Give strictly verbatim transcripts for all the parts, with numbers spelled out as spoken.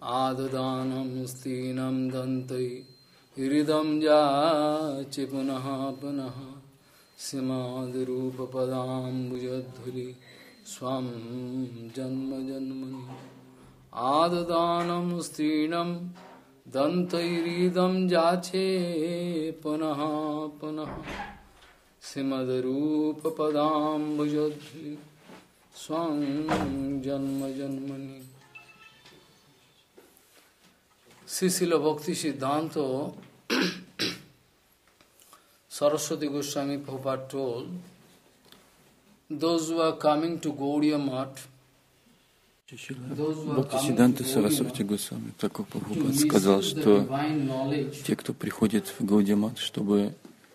आददानं स्तीनं दन्तै हृदं याचे पुनः पुनः सीमादिरूपपदाम्बुजद्धुलि स्वं जन्म जन्मनि आददानं स्तीनं दन्तैरिदं याचे पुनः पुनः सीमादिरूपपदाम्बुजद्धुलि स्वं जन्म जन्मनि। Srila Bhakti Siddhanta Saraswati Goswami Prabhupada told, those who are coming to Gaudiya Math, Бхактисиддханта Сарасвати Госвами Такур Прабхупад сказал, что те, кто приходит в Гаудия Мат, чтобы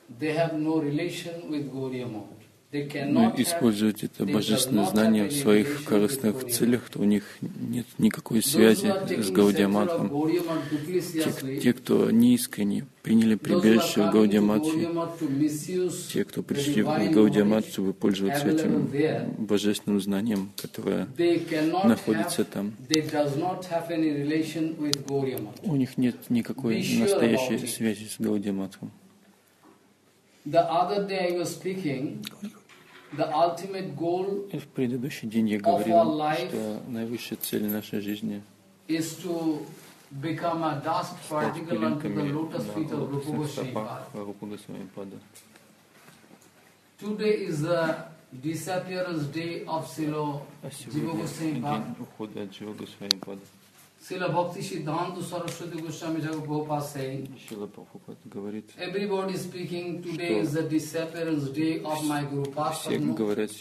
но использовать это божественное знание в своих корыстных целях, то у них нет никакой связи с Гаудия Матхом. Те, те, кто неискренне приняли прибежище в Гаудия Матхе, те, кто пришли в Гаудия Мат, чтобы пользоваться этим божественным знанием, которое находится там, у них нет никакой настоящей связи с Гаудия Матхом. The other day I was speaking, the ultimate goal в предыдущий день я говорил, что наивысшая цель нашей жизни is to become a dust particle onto the lotus feet of Rupa Goswami Pada. Today is the disappearance day of Srila Jiva Goswami Pada. Srila Bhakti Siddhanta Saraswati Goswami Prabhupada saying, everybody is speaking, today is the disappearance day of my Guru Padma.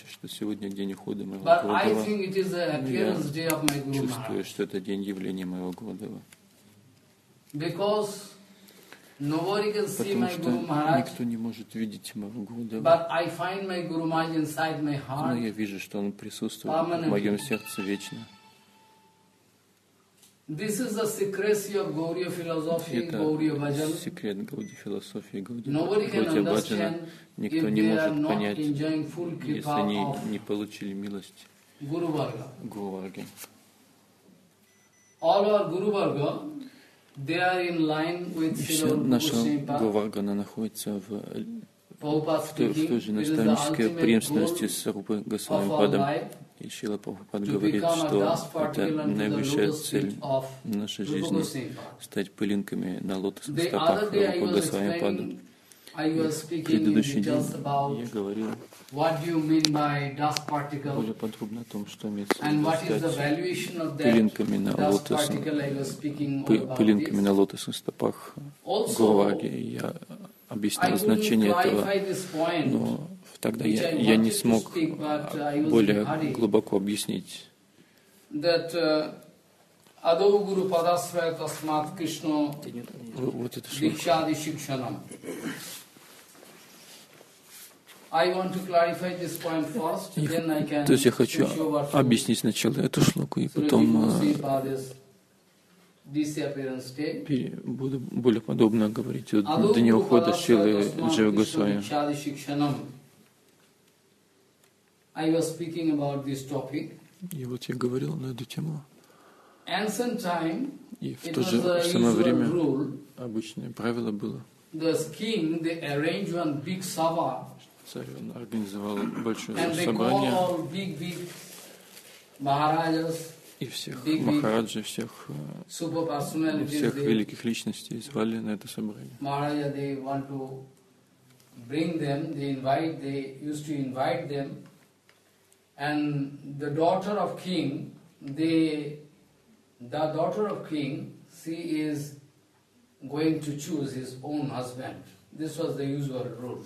But I think it is the appearance day of my Guru Maharaj. Because nobody can see my Guru Maharaj, but I find my Guru Maharaj inside my heart. This is the secrecy of Gauriya philosophy, Gauriya Bhajan. Nobody can understand if they are not enjoying full kripa of Guru Varga. All our Guru Varga, they are in line with Srila Goswami Pada. В той, в той же наставнической преемственности с Рупой Госвами Падом. И Шрила Прабхупад говорит, что это наивысшая цель нашей жизни — стать пылинками на лотосных стопах Рупы Госвами Пада. В предыдущий день я говорил более подробно о том, что имеется в виду стать пылинками на лотосных, пылинками на лотосных стопах Гуру. Я объяснил значение этого, но тогда я, я не смог более глубоко объяснить. Вот это шлока. То есть я хочу объяснить сначала эту шлоку, и потом буду более подробно говорить о дне ухода Шрилы Джива Госвами. И вот я говорил на эту тему. И в то же самое время обычное правило было. Царь он организовал большое собрание. И всех махараджи, всех, всех великих личностей звали на это собрание. And the daughter of king, they, the daughter of king, she is going to choose his own husband. This was the usual rule.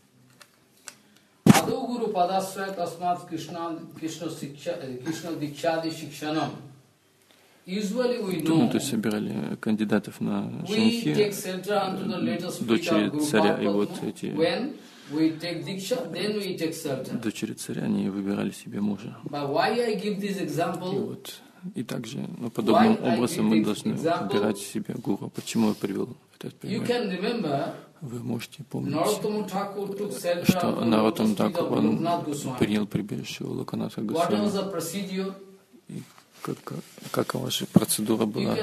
Ado Guru Padasraya Tasmat Krishna Krishna Krishna Dikshadi Shikshanam. Usually we know. То есть собирали кандидатов на женихи, дочери царя, и вот эти We take diksha, then we take sarta. Дочери царя, они выбирали себе мужа. But why I give this example? И вот, и также, ну, подобным образом мы должны выбирать себе гуру. Почему я привел этот пример? Вы можете помнить, что Нароттам Тхакур, он принял прибежище у Локанатха Госвами. И Как, как ваша процедура была?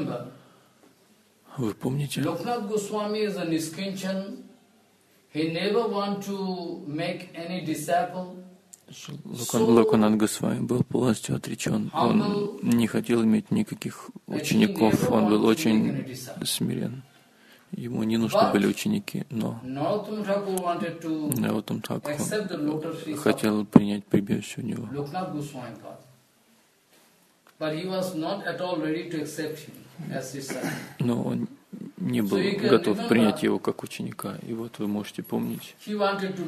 Вы помните? Loknath Goswami is a Niskinchan. He never want to make any disciple. Локанат Госвами был полностью отречен. Он не хотел иметь никаких учеников. Он был очень смирен. Ему не нужны были ученики, но Нароттам Тхакур хотел принять прибежище у него. Но он не был готов принять его как ученика. И вот вы можете помнить, что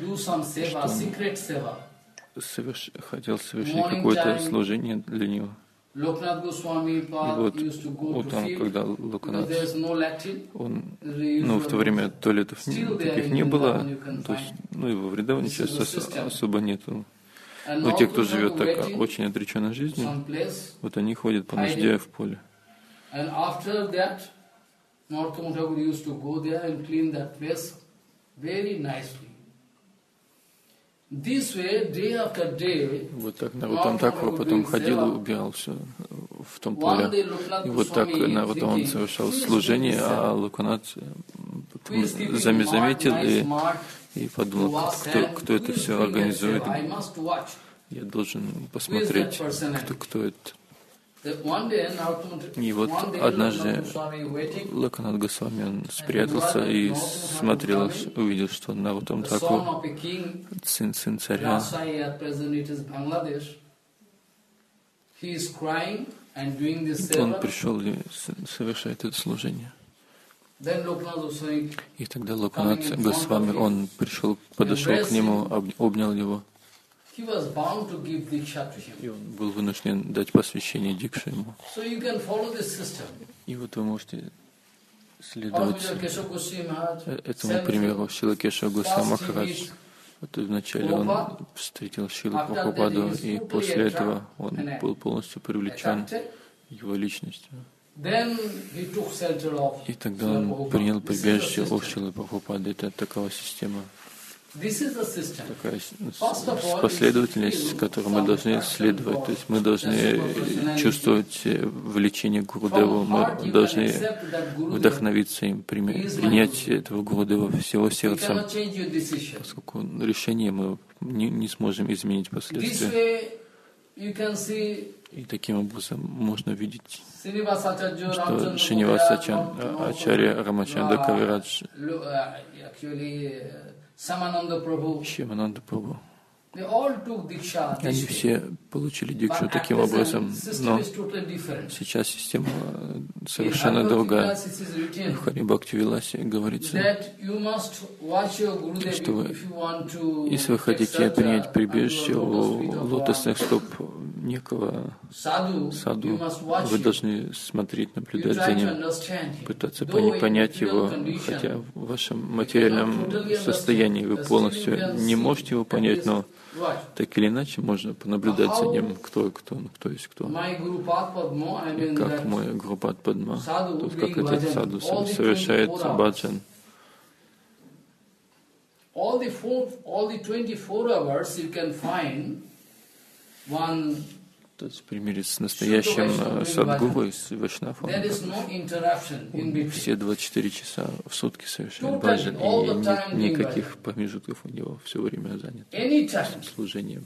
он соверш... хотел совершить какое-то служение для него. И вот утром, когда Локанат, он, ну, в то время туалетов таких не было, то есть, ну, и во Вриндаване сейчас особо нету. Но те, кто живет так очень отреченной жизнью, вот они ходят по нужде в поле. Вот так Нароттам Тхакур потом ходил и убирал все в том поле. И вот так Нароттам он совершал служение, а Локанат заметил и, и подумал, кто, кто это все организует. Я должен посмотреть, кто, кто это. И вот однажды Локанат Госвами он спрятался и смотрел, увидел, что Нароттам Тхакур, сын, сын царя, он пришел и совершает это служение. И тогда Локанат Госвами, он пришел, подошел к нему, обнял его. И он был вынужден дать посвящение дикше ему. И вот вы можете следовать этому примеру. Шрила Кешава Госвами Махарадж. Вот вначале он встретил Шрилу Прабхупаду, и после этого он был полностью привлечен его личностью. И тогда он принял прибежище у Шрилы Прабхупады. Это такова система. Такая последовательность, которой мы должны следовать. То есть мы должны чувствовать влечение к Гурудеву, мы должны вдохновиться им, принять этого Гурудева всего сердцем, поскольку решение мы не, не сможем изменить последствия. И таким образом можно видеть, что Шриниваса Ачарья Рамачандра Кавирадж, Шьямананда Прабху, они все получили дикшу таким образом, но сейчас система совершенно другая. В Хари Бхакти Виласе говорится, что вы, если вы хотите принять прибежище у лотосных стоп некого саду, вы должны смотреть, наблюдать за ним, пытаться понять его, хотя в вашем материальном состоянии вы полностью не можете его понять, но так или иначе можно понаблюдать за ним, кто кто, кто есть кто. И как мой Гурупад Падма, то есть как этот саду совершает баджан. То есть в примере с настоящим садгуру, с Вайшнавом, все двадцать четыре часа в сутки совершает баджан, и нет никаких промежутков у него, все время занят этим служением.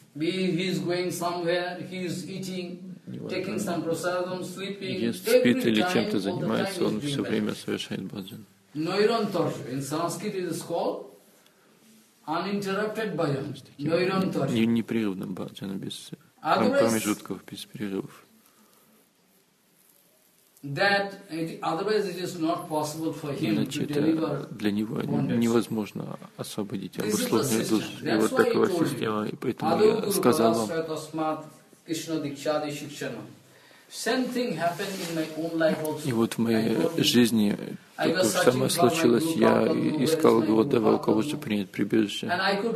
Ест, спит или чем-то занимается, он все время совершает баджан. Непрерывным баджаном, без промежутков, без перерывов. Иначе это для него невозможно освободить обусловленную душу. И вот такова система, и поэтому я сказал вам, и вот в моей жизни то же самое случилось. Я искал Гурудева, у кого же принять прибежище.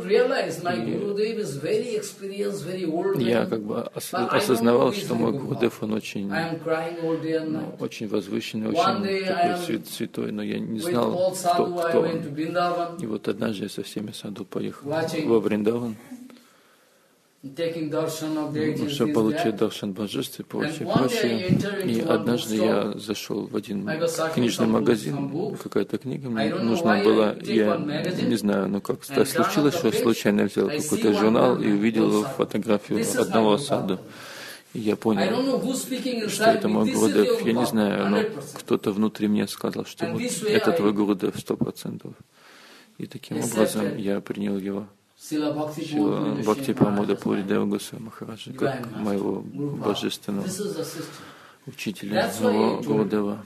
И я как бы осознавал, что мой Гурудев, он очень, ну, очень возвышенный, очень такой святой, но я не знал, кто, кто он. И вот однажды я со всеми саду поехал во Вриндаван. чтобы получить даршан божеств и прочее, прочее. И однажды я зашел в один книжный магазин, какая-то книга мне нужна была, я не знаю, ну как так случилось, что я случайно взял какой-то журнал и увидел фотографию одного саду. И я понял, что это мой Гурудев. Я не знаю, но кто-то внутри меня сказал, что вот это твой Гурудев сто процентов. И таким образом я принял его. Шрила Бхакти Прамода Пури Дева Госвами Махараджа, как моего божественного учителя, моего Гурудева.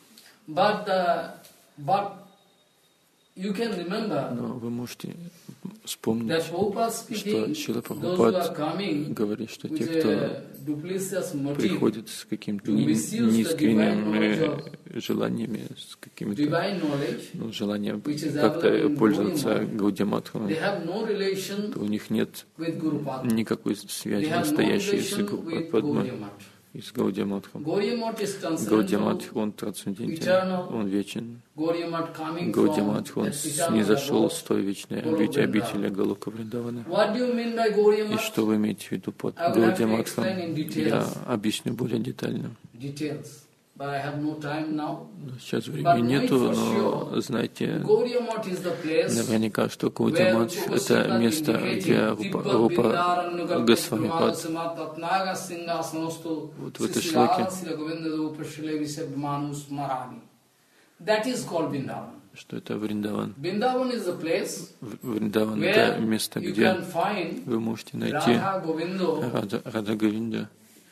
Но вы можете вспомнить, что Шрила Прабхупад говорит, что те, кто приходит с какими-то неискренними желаниями, с какими-то ну, желанием как-то пользоваться Гаудия-матхом, то у них нет никакой связи настоящей с группой Падмой и с Гаудия-матхом. Гаудия-матх, он трансцендентен, он вечен. Гаудия-матх, он снизошел с той вечной обители Галока Вриндавана. И что вы имеете в виду под Гаудия-матхом, я объясню более детально. Сейчас времени нету, но знаете наверняка, что Гаудия-матх — это место, где Рупа Госвами-пад. Вот в этой шлоке, что это Вриндаван. Вриндаван — это место, где вы можете найти Рада Говинда.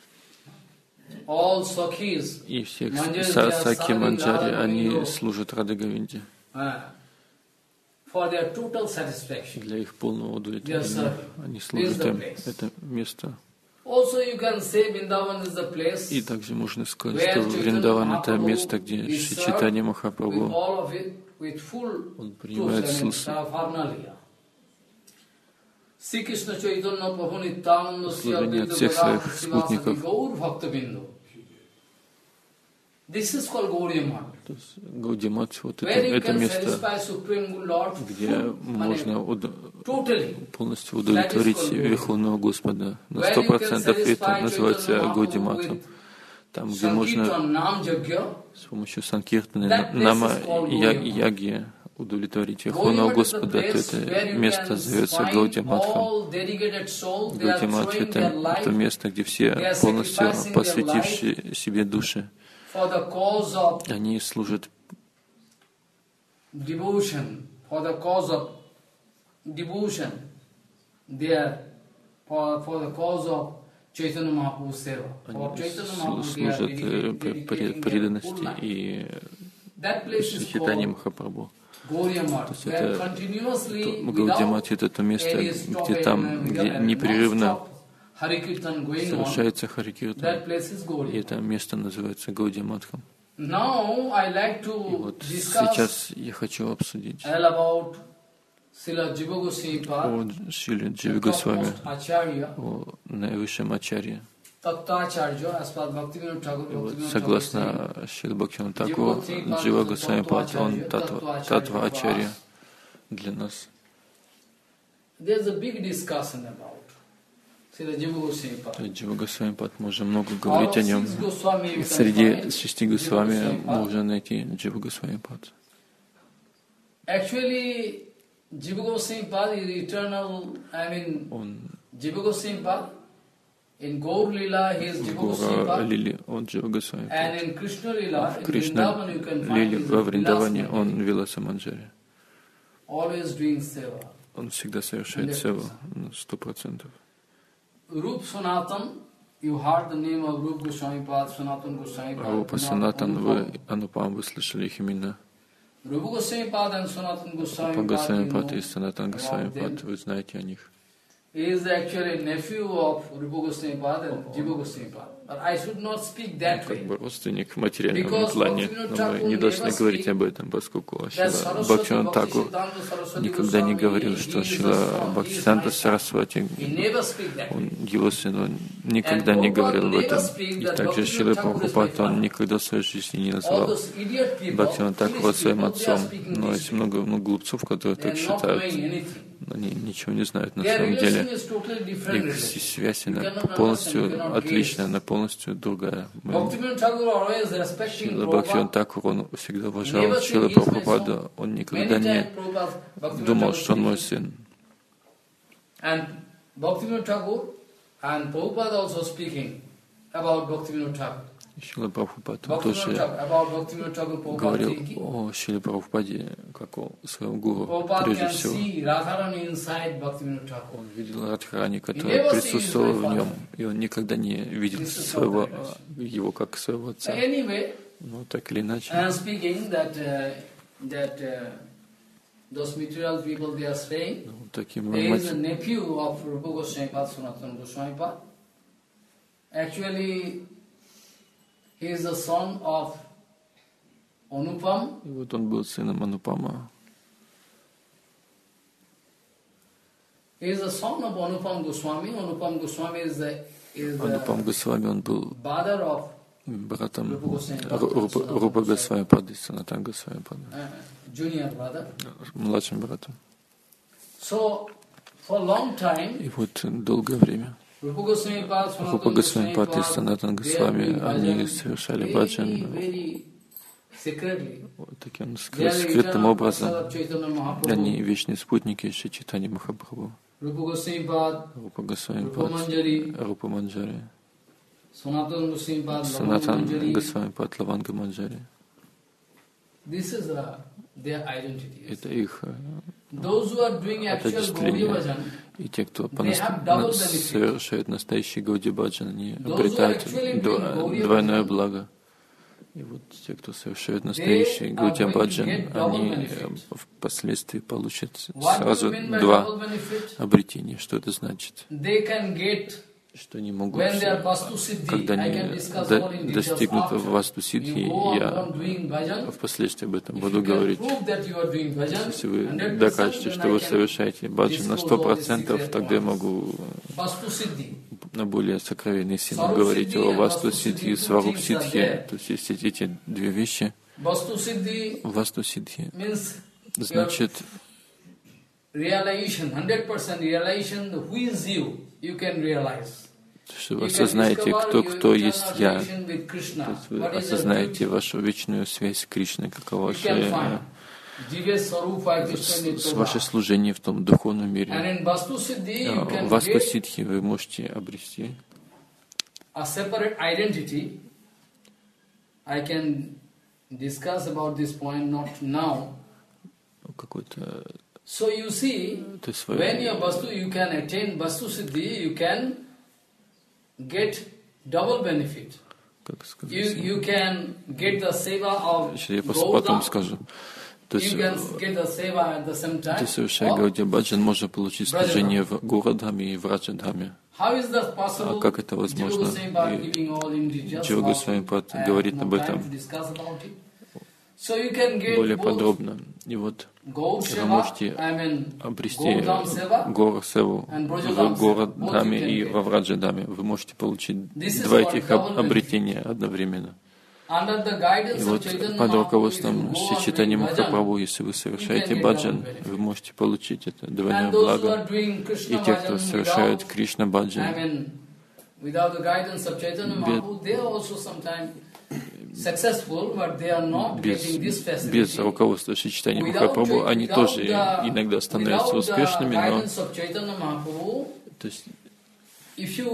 И всех Саки Манджари, они служат Рада Говинде для их полного удовлетворения. Они служат им. Это место. И также можно сказать, что Вриндаван — это место, где Шри Чайтанья Махапрабху, он принимает служение от всех своих спутников. Гаудия-матх, вот это, это место, где можно уд... полностью удовлетворить Верховного Господа. На сто процентов это называется Гаудия-матхом. Там, где можно с помощью санкиртаны, нама яги удовлетворить Верховного Господа, то это место зовется Гаудия-матхом. Гаудия-матх — это, это место, где все полностью посвятившие себе души, они служат devotion, for the cause of devotion, they are for, for the cause of Chaitanya Mahaprabhu's seva. For Chaitanya Mahaprabhu, they are dedicating преданности и Чайтанья Махапрабху. То есть это Гаудия-матх — это то место, где там, где непрерывно совершается Харикиртан, и это место называется Гаудия-матхом. И вот сейчас я хочу обсудить о Шриле Джива Госвами, о наивысшем ачарье. Вот, согласно Шрила Бхактивинода Тхакуру, Джива Госвами-пад, он татва, татва ачарья для нас. Джива Госвами-пад, можно много говорить о нем. Среди шести Госвами можно найти Джива Госвами-пад. Он в Гаура-лиле он Джива Госвами-пад. В Кришна-лиле во Вриндаване он Виласа Манджари. Он всегда совершает севу на сто процентов. Rup Sanatan, you heard the name of Rup Goswami-pad, Sanatan Goswami-pad. Рупа Санатан, вы, Анупам, вы слышали их имена. Rupa Goswami-pad and Sanatan Goswami-pad, Рупа Госвами-пад и Санатан Госвами-пад, вы знаете о них. He is actually nephew of Rupa Goswami-pad and Jiva Goswami-pad. как бы родственник в материальном плане. Но мы не должны говорить об этом, поскольку Шрила Бхактивинода Тхакур никогда не говорил, что Шрила Бхактисиданта Сарасвати, он, его сын, он никогда не говорил об этом. И также Шрила Прабхупада, он никогда в своей жизни не назвал Бхактивинода Тхакура своим отцом. Но есть много, много глупцов, которые так считают. Они ничего не знают на самом деле. Их связь она полностью отличная, она полностью другая. Шрила Бхактивинода Тхакур, он всегда уважал Шрила Прабхупаду, он никогда не думал, что он мой сын. Шрила Прабхупада тоже говорил о Шриле Прабхупаде как о своем гуру, прежде всего. Он видел Радхарани, которая присутствовала в нем, и он никогда не видел своего, его как своего отца. Но так или иначе. Ну, таким He is the son of Anupam. И вот он был сыном Анупама. He is the son of Anupam Goswami. Anupam Goswami is the is the Анупам Госвами, он был brother of братом Рупа Госвами Пады, Санатан Госвами Пады. Junior brother. Младшим братом. So for long time. И вот долгое время Рупа Госвами Пад и Санатан Госвами, они совершали баджан вот таким скрытым образом. Они вечные спутники Шри Чайтаньи Махапрабху. Рупа Госвами Пад, Рупа Манджари, Санатан Госвами Пад, Лаванга Манджари. Это их отождествление. И те, кто совершают настоящий Гауди Баджан, они обретают двойное благо. И вот те, кто совершают настоящий Гауди Баджан, они впоследствии получат сразу два обретения. Что это значит? Что они могут, когда они до, достигнут васту сидхи, я впоследствии об этом буду говорить. Если вы докажете, что вы совершаете баджан на сто процентов, тогда я могу на более сокровенные силы говорить о васту сидхи и сваруб сидхи. То есть есть эти две вещи. Васту сидхи значит что вы осознаете, кто, кто есть я. То есть вы осознаете вашу вечную связь с Кришной, каково ваше, ваше служение в том духовном мире. В Васту Сидхи вы можете обрести какой-то So you see, when you are Vastu, you can attain Vastu Siddhi, you can get double benefit. You, you can get the seva of Gaudam, you can get the seva at the same time. Ты совершая Гаудия Баджан, можно получить служение в Гурадхаме и в Раджадхаме. А как это возможно? И Джива Госвами Пад говорит об этом более подробно. И вот вы можете обрести Гора Севу в Горадхаме и во Враджадхаме. Вы можете получить два этих обретения одновременно. И вот под руководством Шри Чайтаньи Махапрабху, если вы совершаете баджан, вы можете получить это двойное благо. И те, кто совершают Кришна баджан, без, без руководства Шри Чайтаньи Махапрабху, они тоже иногда становятся успешными, но то есть, если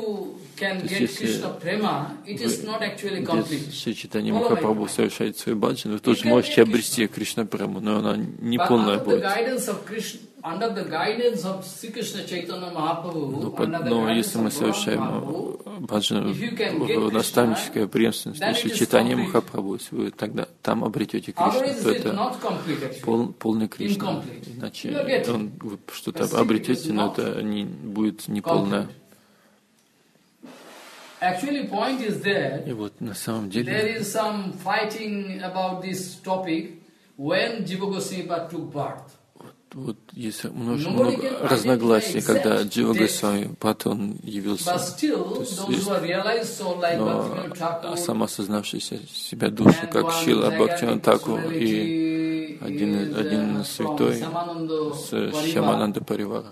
без Шри Чайтаньи Махапрабху совершаете свой баджан, вы тоже можете обрести Кришна Прему, но она не полная будет. Но, но если мы совершаем баджан в наставнической преемственности Шри Чайтаньи Махапрабху, если вы тогда там обретете Кришну, то это пол, полный Кришна. Иначе он, вы что-то обретете, но это не, будет неполное. Actually, point is there. И вот на самом деле There is some fighting about this topic when Jiva Goswami took birth. вот есть много, много разногласий, когда Джива Госвами Пад он явился. Still, есть, но сам осознавшийся себя душу, как Шрила Бхактивинода Тхакур и один, один святой с Шьямананда Паривара,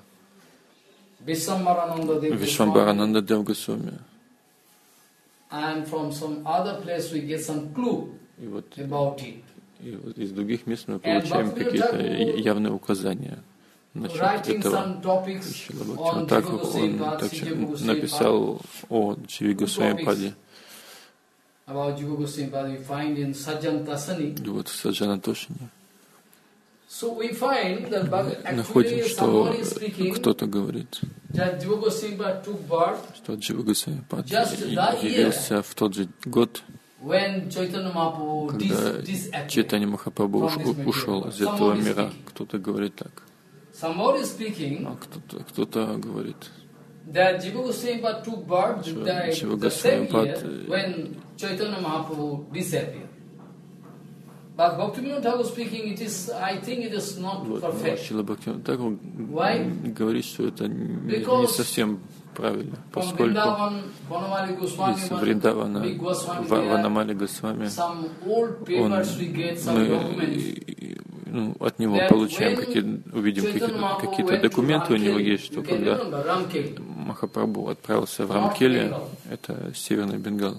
Вишвамбарананда Дев Госвами. И вот И вот из других мест мы получаем какие-то явные указания насчет этого. Шрила Бхактивинода Тхакур, он также написал о Дживе Госвами Паде. И вот в Саджана Тошине находим, что кто-то говорит, что Джива Госвами Пад явился в тот же год, когда Чайтанья Махапрабху ушел из этого мира. Кто-то говорит так, а кто-то, кто-то говорит, что Джива Госвами Пад вот, Шрила Бхактивинода Тхакур говорит, что это не совсем правильно, поскольку из Вриндавана Ванамали Госвами он, мы ну, от него получаем, какие, увидим какие-то, какие-то документы у него есть, что когда Махапрабху отправился в Рамкели, это Северный Бенгал,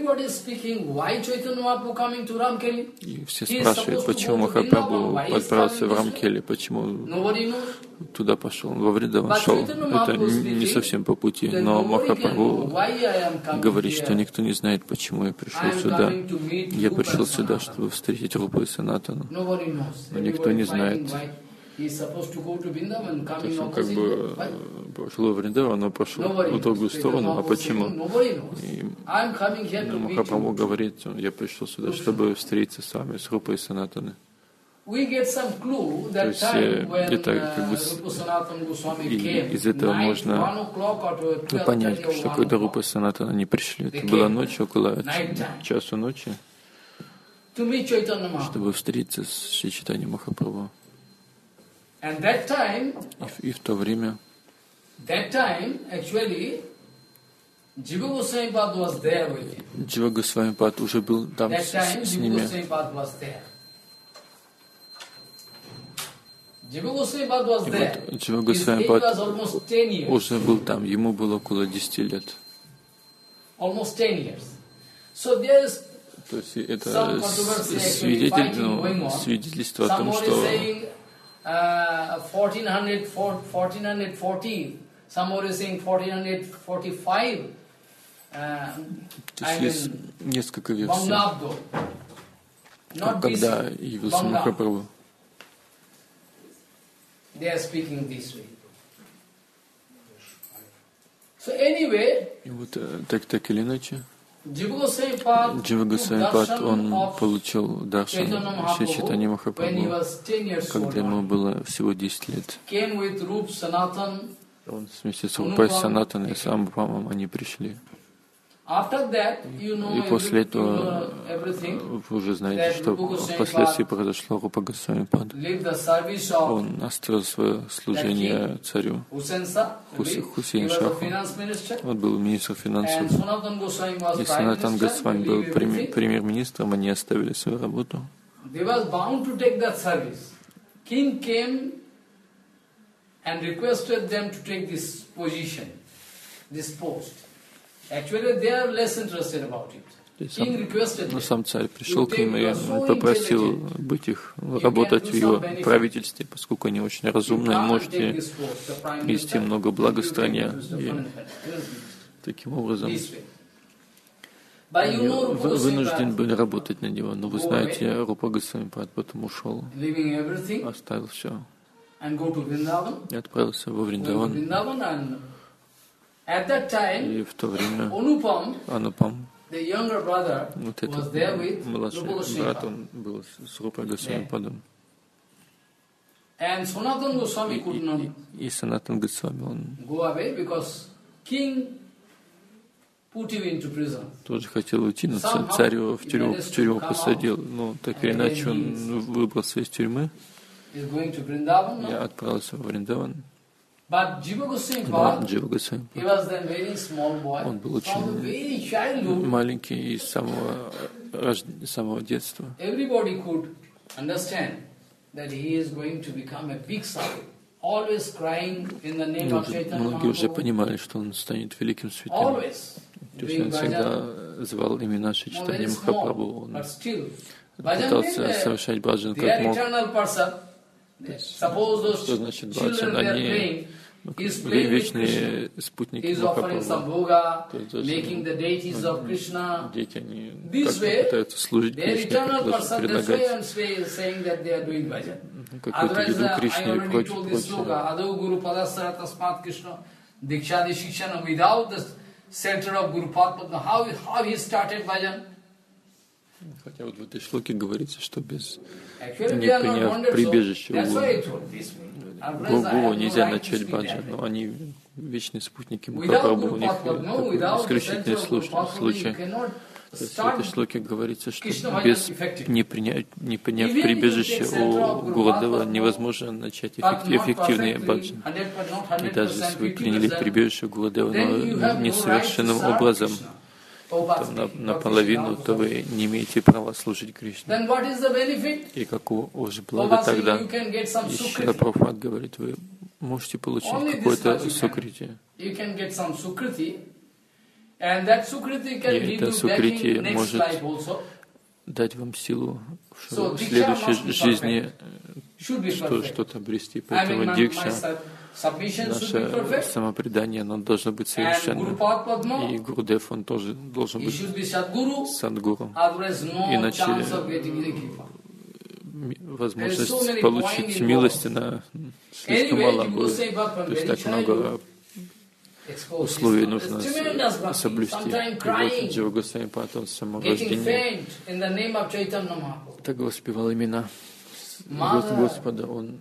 и все спрашивают, почему Махапрабху отправился в Рамкели, почему туда пошел, во Вриндаван шел, это не совсем по пути, но Махапрабху говорит, что никто не знает, почему я пришел сюда. Я пришел сюда, чтобы встретить Рупу и Санатану. Но никто не знает. То есть он как бы пошел в Вриндаван, но пошел в другую сторону. А почему? И Махапрабху говорит, я пришел сюда, чтобы встретиться с вами, с Рупой и Санатаной. То есть это как бы из этого можно понять, что когда Рупа и Санатана они пришли, это была ночь, около часу ночи, чтобы встретиться с Шри Чайтаньей Махапрабху. И, и в то время Джива Госвами Пад уже был там с, с ними. И вот Джива Госвами Пад уже был там, ему было около десяти лет. То есть это свидетель, ну, свидетельство о том, что то есть есть несколько версий, когда явился Махапрабху. They are speaking this way. So anyway, и вот так, так или иначе, Jiva Goswami Пад, он получил даршан Шри Чайтаньи Махапрабху, когда ему было всего десять лет. Он вместе с Рупой Санатаной и с Анупамом они пришли. И после этого вы уже знаете, что впоследствии произошло. Рупа Госвами Пад. Он оставил свое служение царю Хусейн Шаху. Он был министром финансов. И Санатан Госвами был премьер-министром, они оставили свою работу. Actually, they are less interested about it. King requested. Но сам царь пришел к ним и попросил быть их, работать в его правительстве, поскольку они очень разумные, можете нести много блага стране. И таким образом они вынуждены были работать на него. Но вы знаете, Рупа Госвами Пад потом ушел, оставил все и отправился во Вриндаван. И в то время Анупам, вот этот младший брат, он был с Рупой Госвами Падом. И, и, и Санатан Госвами, он тоже хотел уйти, но царь его в тюрьму, в тюрьму посадил. Но так или иначе он выбрался из тюрьмы. Я отправился в Вриндаван. Но Джива Госвами, он был очень маленький и с самого, самого детства. Многие уже понимали, что он станет великим святым. То есть он всегда звал имена Шри Чайтанья Махапрабху. Он пытался совершать баджан как мог. Что значит баджан? Они вечные спутники Махапрабху. Дети, они как-то пытаются служить Кришне, как предлагать какую-то еду Кришне и прочее, прочее. Хотя вот в этой шлоке говорится, что без не приняв прибежище у Гуру нельзя начать баджан, но они вечные спутники Махапрабху, у них такой исключительный случай. То есть в этой шлоке говорится, что без не принять, не приняв прибежище у Гурудева невозможно начать эффективный баджан. И даже если вы приняли прибежище у Гурудева, но несовершенным образом, то на, наполовину, то вы не имеете права служить Кришне. И какого же блага тогда? И Шрила Прабхупад говорит, вы можете получить какое-то сукрити. И это сукрити может дать вам силу в следующей жизни что, что-то обрести. Поэтому дикша, наше самопредание, оно должно быть совершенным. И Гурудев, он тоже должен быть садгуру. Иначе возможность получить милость, она слишком мала будет. То есть так много условий нужно соблюсти. И вот Джива Госвами Пад, он с самого рождения так воспевал имена Господа. Он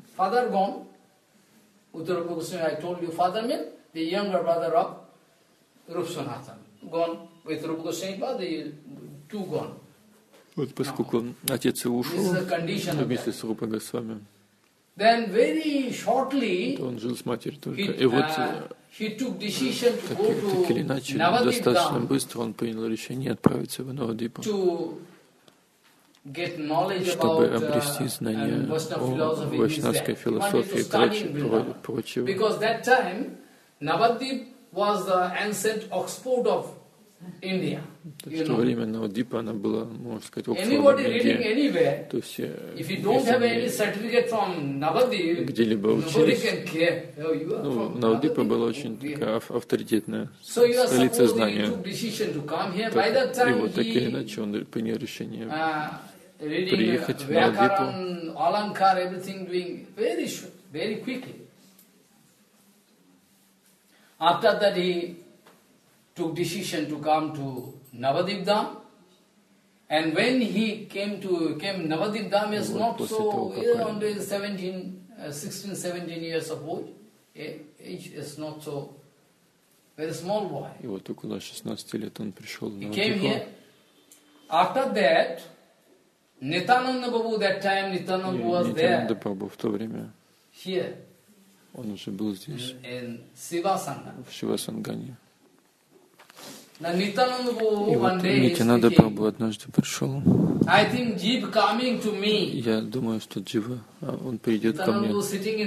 Uttara Goswami, I told you, father means the younger brother of Rup Sanatan. Gone with Rupa Goswami, the two gone. Вот поскольку отец и ушел вместе с Рупой Госвами, then very shortly, то он жил с матерью только. И вот he took decision to go to так или иначе, достаточно быстро он принял решение отправиться в Навадвипу, чтобы обрести знания о вайшнавской философии и прочее, прочего. Because that time Navadvip was the ancient Oxford of India. В то время Навадвипа, она была, можно сказать, Оксфордом Индии. То есть, где-либо учились, ну, Навадвипа была очень такая авторитетная столица знания. Так, и вот так или иначе он принял решение приехать в Навадвипу. After that he took decision to come to Navadvip Dham, and when he came to came Navadvip Dham is not so only seventeen, sixteen, seventeen years of age. Age is not so very small boy. И вот около шестнадцати лет он пришел в Навадвипу. After that, Nityananda Prabhu, that time Nityananda was there. Нитянанда Прабху в то время. Here. Он уже был здесь, in Sivasanga. в Шивасангане. И вот Нитянанда Прабху однажды пришел. Я думаю, что Джива, он придет ко мне.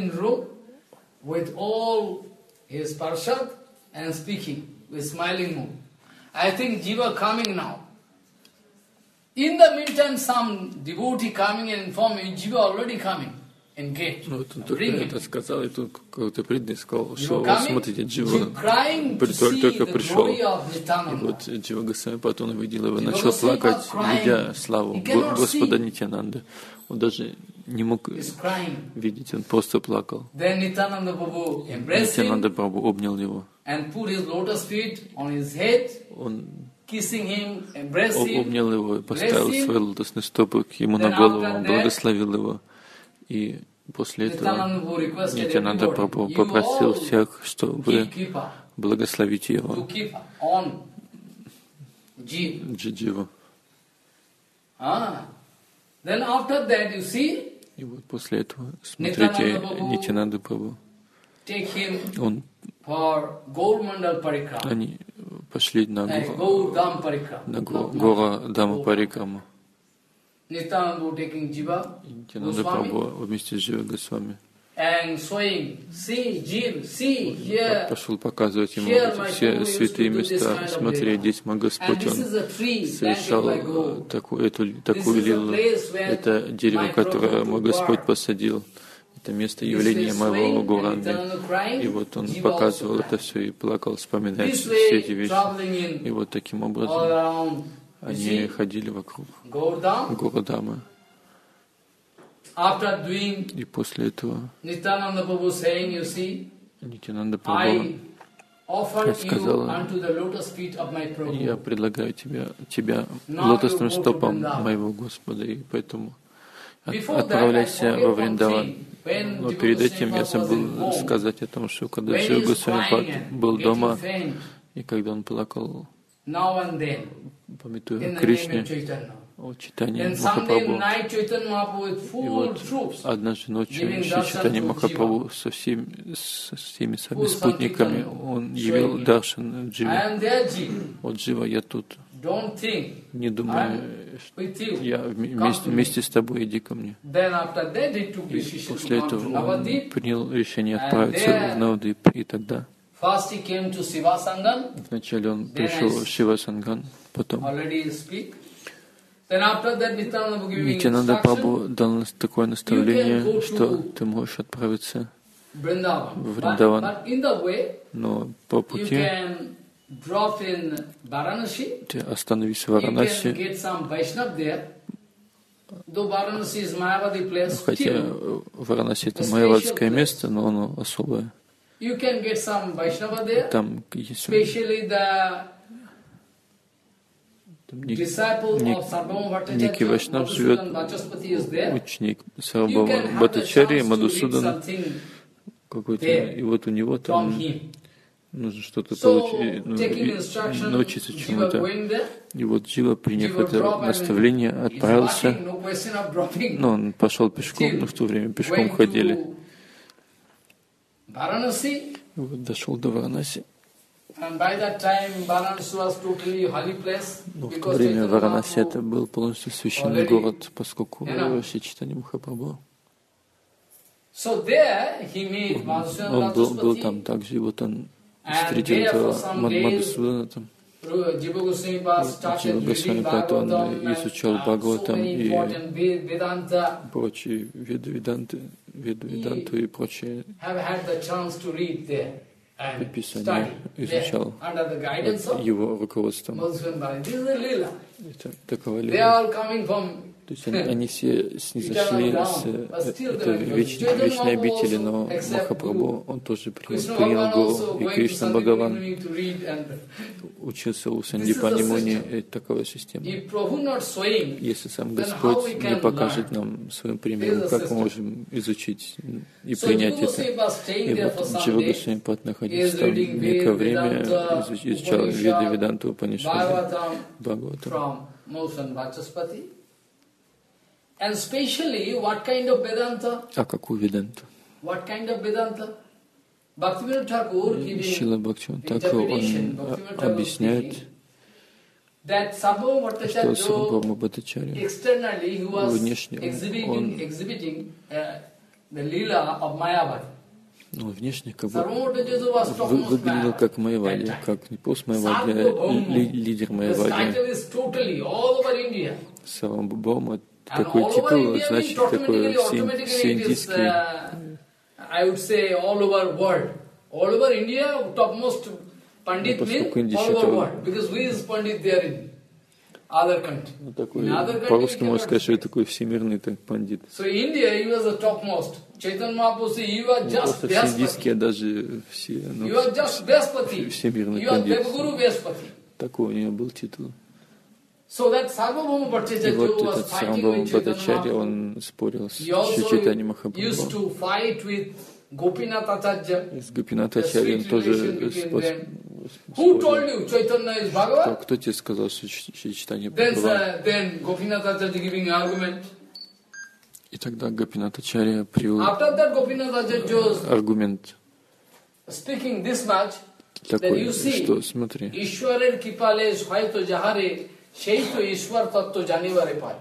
In the meantime, some devotee coming and inform me, Jiva already coming. Ну, вот он только это сказал, и тут какой-то преданный сказал, что вот смотрите, Джива только пришел. И вот Джива Госвами потом увидел его, начал плакать, видя славу Господа Нитянанды. Он даже не мог видеть, он просто плакал. Нитянанда Прабху обнял его. Он обнял его, поставил свои лотосные стопы ему на голову, он благословил его. И после этого Нитянанда Прабху попросил всех, что вы благословите его, Джиджива. Ah. Then after that, you see, и вот после этого, смотрите, Нитянанда Прабху, он, они пошли на, го, на го, гора Дама Парикраму. Нитянанда Прабху вместе с Джива Госвами пошел показывать ему все святые места. Смотри, здесь мой Господь, Он совершал такую, эту, такую лилу. Это дерево, которое мой Господь посадил. Это место явления моего Гуранги. И вот он показывал это все и плакал, вспоминая все эти вещи. И вот таким образом они ходили вокруг Гурудамы. И после этого Нитянанда Прабху сказала: я предлагаю тебя, тебя лотосным стопам моего Господа, и поэтому отправляйся во Вриндаван. Но перед этим я забыл сказать о том, что когда Джива Госвами был дома, и когда он плакал, памятуя Кришне, о Чайтанье Махапрабху. И вот однажды ночью Шри Чайтанья Махапрабху со всеми, со всеми своими спутниками, он явил даршан Дживе. Вот Джива, я тут. Не думай, я вместе, вместе с тобой, иди ко мне. И после этого он принял решение отправиться в Навадвип, и тогда вначале он пришел в Шива-Санган, потом Нитянанда Прабху дал такое наставление, что ты можешь отправиться в Вриндаван, но по пути ты остановись в Варанаси, хотя Варанаси это майявадское место, но оно особое. Там есть некий Вайшнав живет, ученик Сарвабхаума Бхаттачарьи, Мадхусудан какой-то, и вот у него там нужно что-то получить, ну, научиться чему-то. И вот Джива, приняв это наставление, отправился, но он пошел пешком, но в то время пешком ходили. И вот дошел до Варанаси. Но в то время Варанаси это был полностью священный город, поскольку Шри Чайтанья Махапрабху он был, был там также, и вот он встретил этого Мадхусудана там. Джива Госвами, поэтому он изучал Бхагаватам и прочие веды Веданты, веду Веданту и прочие Писания, изучал под его руководством. Это такова лила. То есть они, они все снизошли с этой веч, вечной обители, но Махапрабху, он тоже принял, принял Гуру, и Кришна Бхагаван учился у Сандипани Муни. Это такова система. Если сам Господь не покажет нам своим примером, как мы можем изучить и принять это. И вот Джива Госвами Пад, находясь там некое время, изучал Веды Веданту Упанишады, Бхагаватам. And specially, what kind of Vedanta? А какую Веданту? What kind of Vedanta? Bhaktivinoda Thakur, Шрила Бхактивинода Тхакур, он объясняет, что Сарвабхаума Бхаттачарья внешне он, он внешне как бы выглядел как Майявади, как не пост Майявади, а ли, лидер Майявади. Сарвабхаума такой титул, значит, такой всеиндийский. Поскольку Индия считала, ну, такой, по-русски можно сказать, что это такой всемирный так, пандит. Ну, просто всеиндийские даже все, ну, всемирный пандит. Такой у него был титул. И вот этот Сарвабхаума Бхаттачарья, он спорил с Шри Чайтаньей Махапрабху. С Гопинатачарьей он тоже Who told you Chaitanya is Кто, Bhagavan? кто тебе сказал, что Шри Чайтанья Then, Бхагаван? uh, then Gopinath Acharya giving argument. И тогда Гопинатачарья привел After that, Gopinath Acharya аргумент speaking this much, that такой, you see, что смотри, Ishwarer kipale hয়তো যাহারে সেই তো ঈশ্বর তত্ত্ব জানিবারে পায়.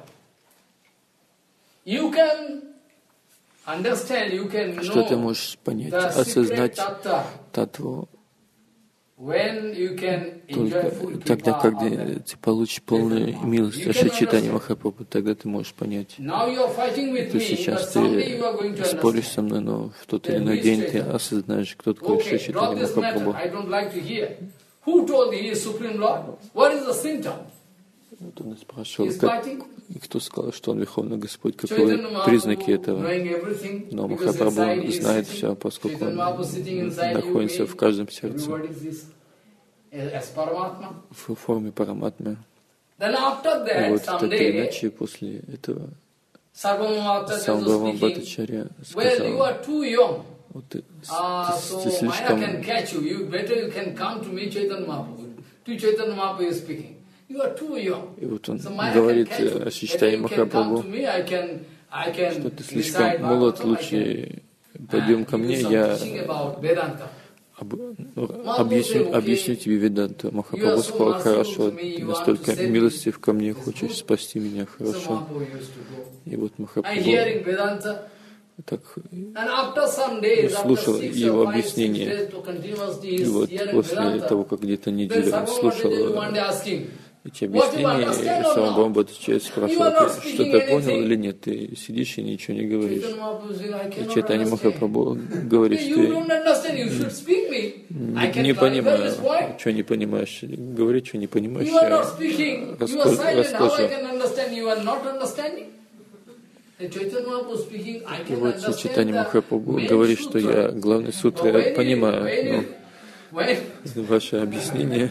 You can understand, you can что ты know можешь понять, the secret осознать tattva татву when you can enjoy только full тогда, kripa когда of that. ты получишь полную милость You Шри can Чайтаньи understand. Махапрабху, тогда ты можешь понять. Now you are fighting with Ты me, but сейчас someday you are going ты to споришь understand. со мной, но в тот или Then иной who is день ты Chaitanya? осознаешь, кто такой Шри Okay, drop Чайтанья this matter. Махапрабху. I don't like to hear. Who told he is Supreme Lord? What is the symptom? Вот он и He спрашивал, is как, fighting. и кто сказал, что он Верховный Господь, Chaitanya каковы признаки Mahaprabhu этого. knowing everything, Но because inside Махапрабху he is знает sitting. все, поскольку Chaitanya он Mahaprabhu sitting inside you, находится me. в каждом сердце Everybody is this as Paramatma. в форме параматмы. Then after И that, вот так или someday, иначе, после этого Sarvabhauma Самбхава speaking, Бхаттачарья well, you сказал, are too young. вот ты, Ah, ты- so ты Maya слишком, can catch you. You better you can come to me, Chaitanya Mahaprabhu. To Chaitanya Mahaprabhu is speaking. You are too young. и вот он So Maya говорит can catch you. о Better Шичтане you can come to Махапрабху, me. I can, I can что ты recite слишком молод, Bhagavatam, I лучше can, пойдем uh, ко give you мне, some я teaching about Vedanta. об- ну, объясню, объясню тебе Веданту. You are Махапрабху so сказал, merciful хорошо, to me, ты you want настолько to save me. милостив ко мне, It's хочешь good. спасти меня, So хорошо. Mahaprabhu used to go. И вот And Махапрабху hearing Vedanta, так and after some days, after слушал six его or five, six объяснение. days to continuously И is вот hearing после Vedanta, того, как где-то then неделю он Sarvabhauma слушал one day asking, эти what you объяснения, understand и or Самбхава not? Бхаттачарья You спрашивал, are not что speaking ты понял anything. или нет, ты сидишь и ничего не говоришь. Chaitanya Mahaprabhu said, I И cannot Чайтанья understand. Махапрабху говорит, You что ты don't understand, you should speak me. I не, can не clarify понимаю, this point. что не понимаешь, говори, что не понимаешь, You are я not speaking, you are расскажу. silent, how I расскажу. can understand, you are not understanding? And Chaitanya Mahaprabhu speaking, I И can вот understand Чайтанья the Махапрабху main говорит, что sutra. я главный But сутра when you- понимаю, when но you- when- ваше объяснение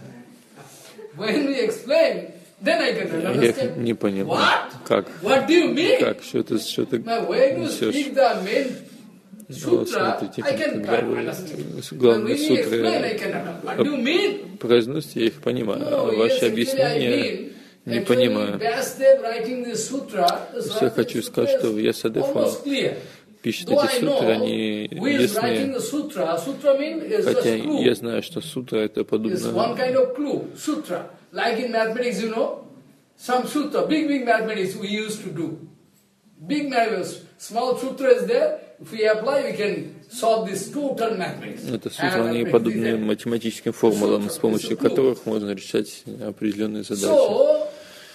When we explain, then I can я их understand. не понял. What? Как? What do you mean? Как? Что ты, что ты Now, when you несешь? speak the main Ну, sutra, смотрите, I can когда try to вы understand. But главные when you explain, I сутры can understand. What do you mean? произносите, я их понимаю, а No, yes, ваши actually I объяснения mean, не actually, понимаю. Vyasadeva writing this sutra, this Просто я writing хочу sutra сказать, что is Вьясадев, он almost clear. пишет Though эти I сутры, know они who is writing ясные, the sutra, sutra means is хотя just clue. я знаю, что сутра это It's подобно one kind of clue, sutra. Like in mathematics, you know, some sutra, big, big mathematics we used to do. Big mathematics, small sutra is there. If we apply, we can solve this total mathematics. это And сутры, они mathematics подобны is there. математическим формулам, с помощью которых можно решать определенные задачи. So,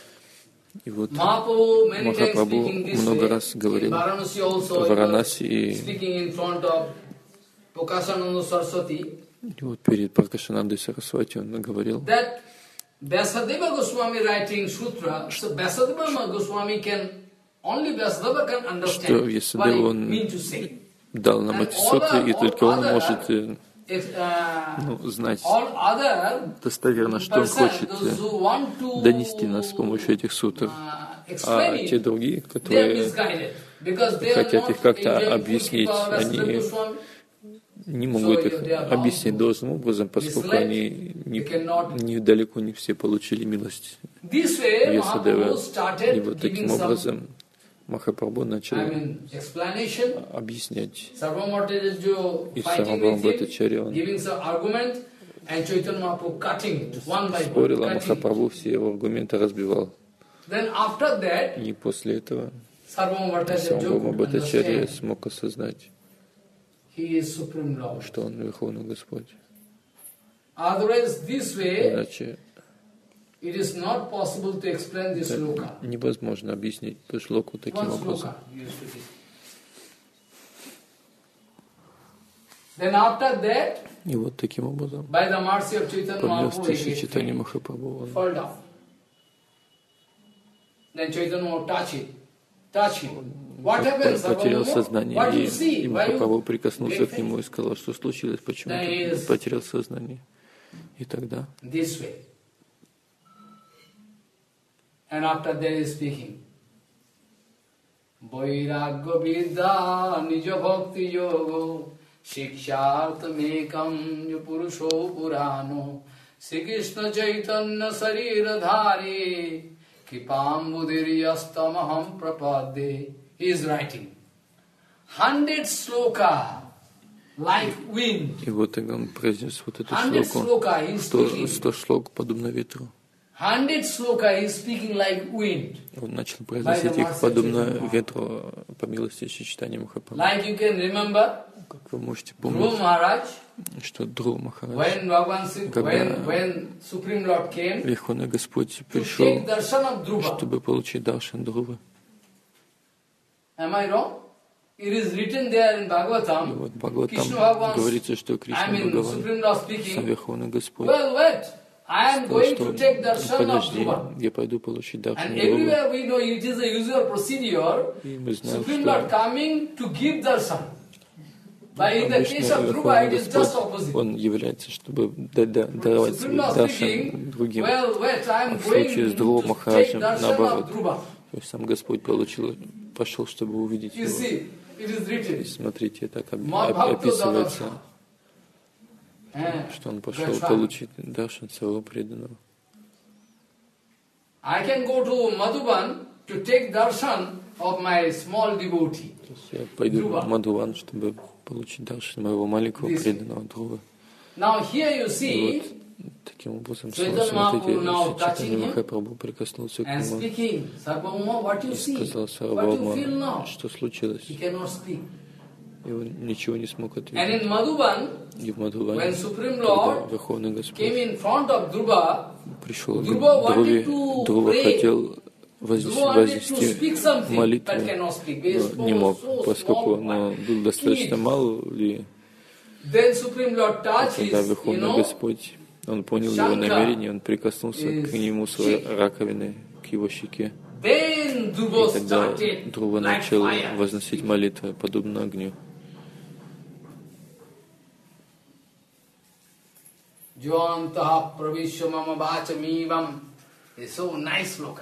И вот Mahaprabhu many times Махапрабху speaking this много way. раз In говорил Varanasi also, в he was Варанаси, и, speaking in front of Prakashananda Saraswati, и вот перед Пракашанандой Сарасвати он говорил, that Vyasadeva Goswami writing sutra, so Vyasadeva Goswami can, only Vyasadeva can что understand what Вьясадева it он mean to say. дал нам эти сутры, и только он может э, If, uh, ну, знать all other достоверно, что он person, хочет those э, who want to донести нас с помощью этих сутр. uh, А explain те it, другие, they are которые misguided. Because they are хотят not их как-то enjoying full объяснить, Kripa of они Vyasadeva Goswami. не могут So, их they are bound объяснить to должным образом, поскольку misled. они не, They cannot- не далеко не все получили милость This way, Вьясадевы. Mahaprabhu И started вот giving таким some, образом Махапрабху начал I mean, explanation. объяснять. Sarvamatajajo И fighting Сарвабхаума with him, Бхаттачарья, он giving some argument, and Chaitanya Mahaprabhu cutting it one by one. спорил, а Cutting. Махапрабху все его аргументы разбивал. Then after that, И после этого Sarvabhauma Сарвабхаума could Бхаттачарья understand смог осознать, he is Supreme Lord. что он Верховный Господь. Otherwise, this way, Иначе it is not possible to explain this sloka. невозможно объяснить Шлоку таким One образом. sloka used to be. Then after that, И вот таким образом, by the mercy of Chaitanya по Mahaprabhu, милости he Чайтаньи fell Махапрабху, он fall down. Then Chaitanya Mahaprabhu touch it, touch him. What happened, потерял Sarvabhauma? сознание, What и, you see? и Why Махапрабху you прикоснулся get к нему и сказал, что случилось, почему Да, ты есть. потерял сознание. И тогда this way? And after that is speaking. Vairagya vidya nija bhakti yoga Shikshartamekam Purusho Purano Sri Krishna Chaitanya Sariradhari Kipam Buddhiriyastamaham Prapadde. He is writing hundred sloka like wind. И вот он произнес вот эту шлоку. Сто, сто шлок подобно ветру. Hundred sloka he is speaking like wind. Он начал произносить их подобно ветру по милости Чайтаньи Махапрабху. Like you can remember, как вы можете помнить, что Dhruva Махарадж, когда Верховный Господь пришел, чтобы получить даршан Друвы. И вот в Бхагаватам говорится, что Кришна Бхагаван, сам Верховный Господь, сказал, что подожди, я пойду получить даршан Друвы. И мы знаем, что обычно Верховный Господь, Он является, чтобы давать даршан другим. А в случае с Dhruva Махараджем наоборот. То есть сам Господь получил, пошел, чтобы увидеть его. И смотрите, так описывается, что он пошел получить даршан своего преданного. I can go to Madhuban to take darshan of my small devotee. Я пойду в Мадхуван, чтобы получить даршан моего маленького преданного Друвы. Now here you see, вот таким образом, смотрите, Чайтанья Махапрабху прикоснулся к нему и сказал: Сарвабхаума, что случилось? И он ничего не смог ответить. И в Мадхуване, когда Верховный Господь пришел к Друве, Друва хотел вознести молитву, но не мог, поскольку он был достаточно мал, и когда Верховный Господь, он понял его намерение, он прикоснулся к нему своей раковиной, к его щеке. И тогда Друва начал возносить молитву, подобно огню. Jvantaha pravishya mama vachamivam. It's so nice sloka.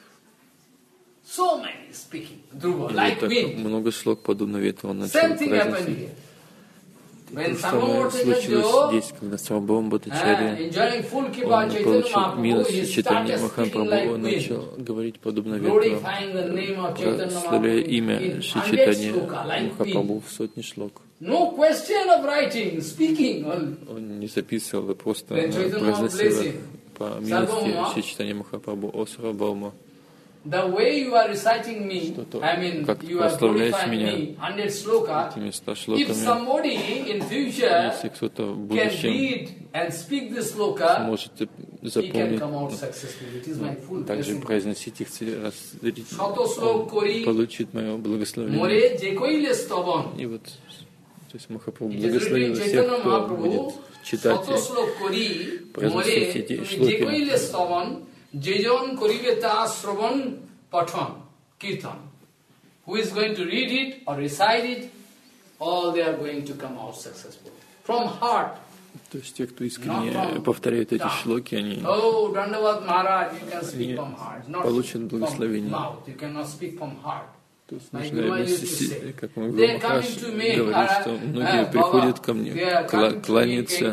So many speaking. Dhruva, like wind. Много слог подобно ветру он начал произносить. То же самое случилось здесь, когда Сарвабхаума Бхаттачарья, он получил милость Чайтаньи Махапрабху, он начал говорить подобно ветру, прославляя имя Шри Чайтаньи Махапрабху в сотни шлок. No question of writing, speaking. Он не записывал, просто произносил по милости Шри Чайтаньи Махапрабху: «О Сарвабхаума, the way you are reciting me, I mean, you are glorifying me, hundred sloka. If somebody in future can read and speak this sloka, he can come out successfully. It is my full blessing. Произносить их раз, он получит мое благословение. И вот, то есть Махапрабху благословил всех, кто будет читать и произносить эти шлоки. Jejon koriveta shravan pathan, kirtan. Who is going to read it or recite it, all they are going to come out successful. From heart. То есть те, кто искренне повторяют эти шлоки, они, oh, Dandavad Maharaj, you can speak from heart. Not получат благословение. From mouth. You cannot speak from heart. То есть нужно, как мой Гуру Махарадж говорит, что многие приходят ко мне кланяться.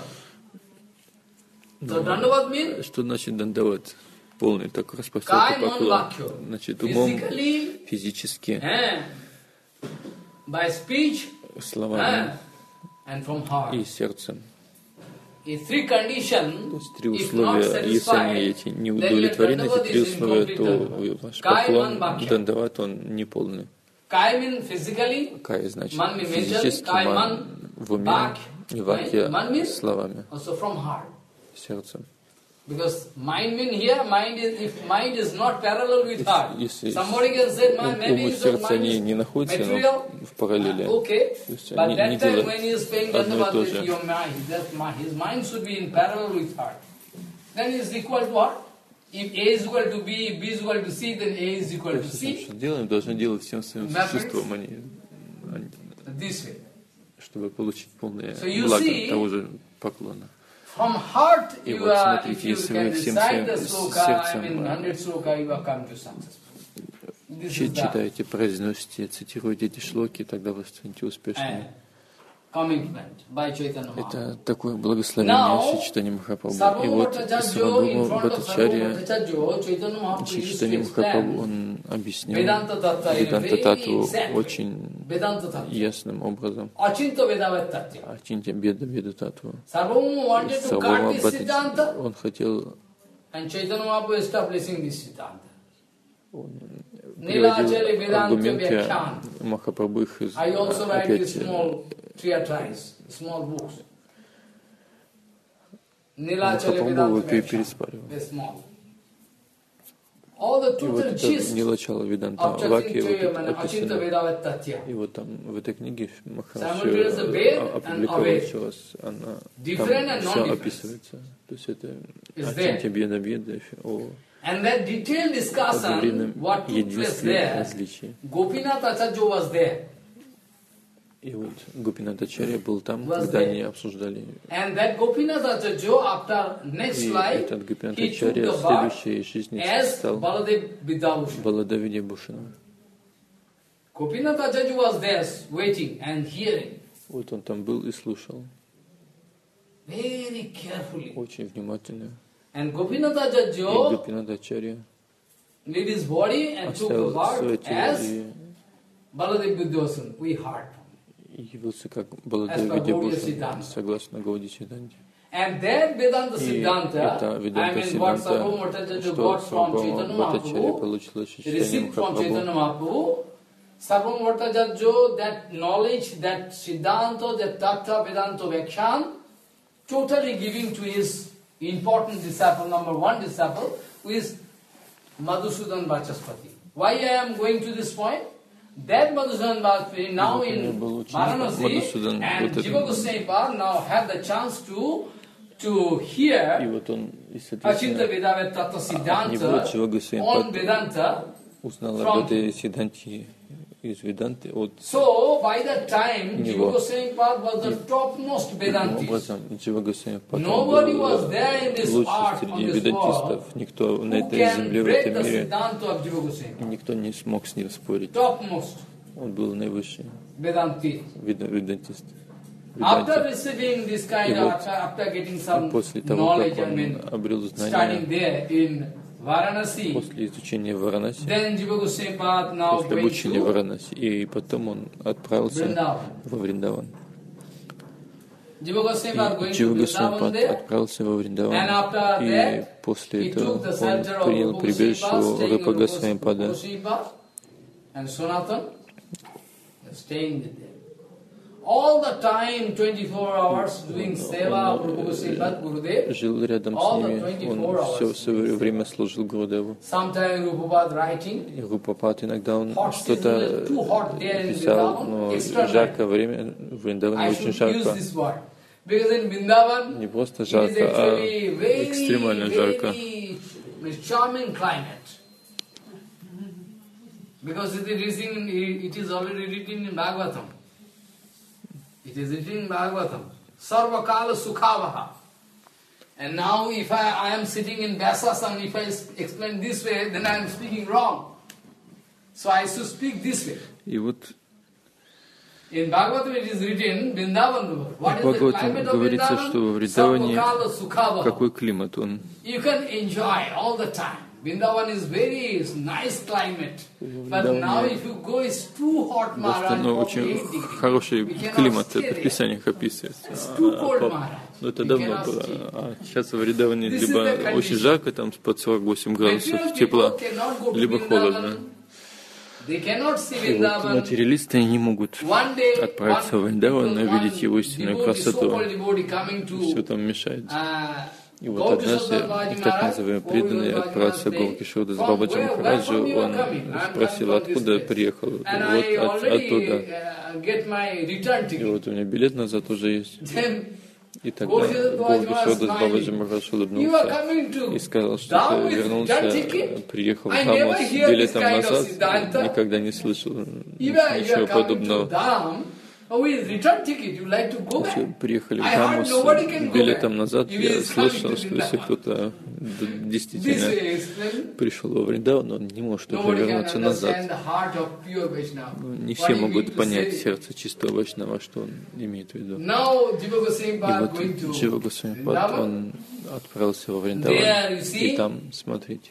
Но, что значит дандават? Полный такой распространенный поклон. Значит, умом, физически, словами и сердцем. То есть три условия, если они эти не удовлетворены, эти три условия, то ваш поклон, дандават, он не полный. Кай значит физически, ман в уме, и вакья словами. Сердцем. Because mind mean here, mind is, if mind is not parallel with heart, somebody can say, maybe his mind is material, в параллели. Okay, but that time when he is paying Dandavad with your mind, that his mind should be in parallel with heart. Then he is equal to what? If A is equal to B, B is equal to C, then A is equal to C. Что делаем, должны делать всем своим существом, а не чтобы получить полное благо того же поклона. From heart, you are, if you can recite the sloka, I mean, hundred sloka, you are come to success. This is читаете, произносите, цитируете эти шлоки, тогда вы станете успешными. Это такое благословение Чайтанья Махапрабху. И вот Сарвабхаума Бхаттачарья, Чайтанья Махапрабху, он объяснил Веданта Татву очень ясным образом. Ачинтя Беда Веда Татву. Сарвабхаума Бхаттачарья, он хотел, он приводил аргументы Махапрабху, их опять Махапрабху переспаривал. И вот это Нилачала Веданта Ваки вот это описано. И вот там в этой книге Махараджи опубликовалась, она там все описывается. То есть это Ачинтя Беда Беда о одновременном единстве различий. И вот Гопинатачарья был там, когда они обсуждали. И этот Гопинатачарья в следующей жизни стал Баладевидья Бхушаном. Вот он там был и слушал. Очень внимательно. И Гопинатачарья оставил свое тело и явился как Баладевидья Бхушан, согласно Гауди Сиддханте. И это Веданта Сиддханта, что Сарвабхаума Бхаттачарья получил от Чайтанья Махапрабху. Sarvabhauma Bhattacharya, that knowledge, that Siddhanta, that Tattva Vedanta Vyakhyan, totally giving to his important disciple, number one disciple, who is Madhusudan Vachaspati. Why I am going to this point? That Madhusudan Vachaspati now in Varanasi and Jiva Goswami Pad now have the chance to to hear Achintya Vedaved Tattva Siddhanta on Vedanta узнал об этой Сиддханте из Веданты от So by that time, Jiva Goswami Pad was the topmost Vedantist. Nobody was there in this earth, on this world, никто на who этой can земле, в break этом the мире, Siddhanta of Jiva Goswami Pad. никто не смог с ним спорить. Topmost Он был наивысший Vedantist. ведантист. After receiving this kind of, after, after getting some knowledge, I mean, studying there in Varanasi, после изучения в Варанаси, then Jiva Goswami Pad now после went обучения в to Варанаси, и потом он отправился Vrindavan. во Вриндаван. Jiva Goswami Pad going Джива to Госвами Vrindavan Пад there, отправился во Вриндаван, and after и that, после he этого took the он shelter of принял Rupa прибежище Goswami Pad, у staying Рупа in Госвами Rupa Пада, Goswami Pad, and Sanatan, staying with them. All the time, twenty-four hours, doing seva of Rupa Goswami Pad, Gurudev. жил рядом с ними, он все свое время служил Гурудеву. Sometimes Rupa Pad writing, И Рупа Пад иногда он hot что-то season, too hot there in писал, Vrindavan, но extra жаркое время, в Вриндаване I очень should use жарко. this word. Because in Vrindavan, Не просто it is жарко, а actually very, экстремально жарко. very charming climate. Because it is written, it is already written in Bhagavatam. It is written in Bhagavatam. Sarvakala Sukhavaha. And now if I, I am sitting in Vyasasana, if I explain this way, then I am speaking wrong. So I should speak this way. И вот In Bhagavatam it is written, Vrindavan, what в is the Бхагаватам climate of говорится, что во Вриндаване Sarvakala Sukhavaha. какой климат он. You can enjoy all the time. Vrindavan is very nice climate. But now if you go, it's too hot, Maharaj, Ну, forty-eight очень degrees. хороший We cannot климат, stay это в there. Писаниях описывается. It's too А, cold, по- Maharaj. Ну, это We давно cannot было. stay. А сейчас в Вриндаване This is либо the очень condition. жарко, там под сорок восемь градусов Material тепла, people cannot go to либо холодно. Vrindavan. They cannot see И вот Vrindavan. материалисты не могут One day, отправиться в one, Вриндаван и because увидеть его one истинную devotee, красоту. so-called devotee coming to, Все там мешает. uh, И вот однажды так называемый преданный отправился к Гауракишордас Бабаджи Махараджу, он спросил, откуда приехал. Вот от, оттуда. И вот у меня билет назад уже есть. И тогда Гауракишордас Бабаджи Махарадж улыбнулся и сказал, что ты вернулся, приехал в Дхаму с билетом назад, никогда не слышал ничего подобного. Если приехали в Дхаму с билетом назад, я слышал, что если кто-то действительно пришел во Вриндаван, он не может уже вернуться назад. Ну, не все могут понять сердце чистого Вайшнава, что он имеет в виду. И вот Джива Госвами-пад, он отправился во Вриндаван, и там, смотрите,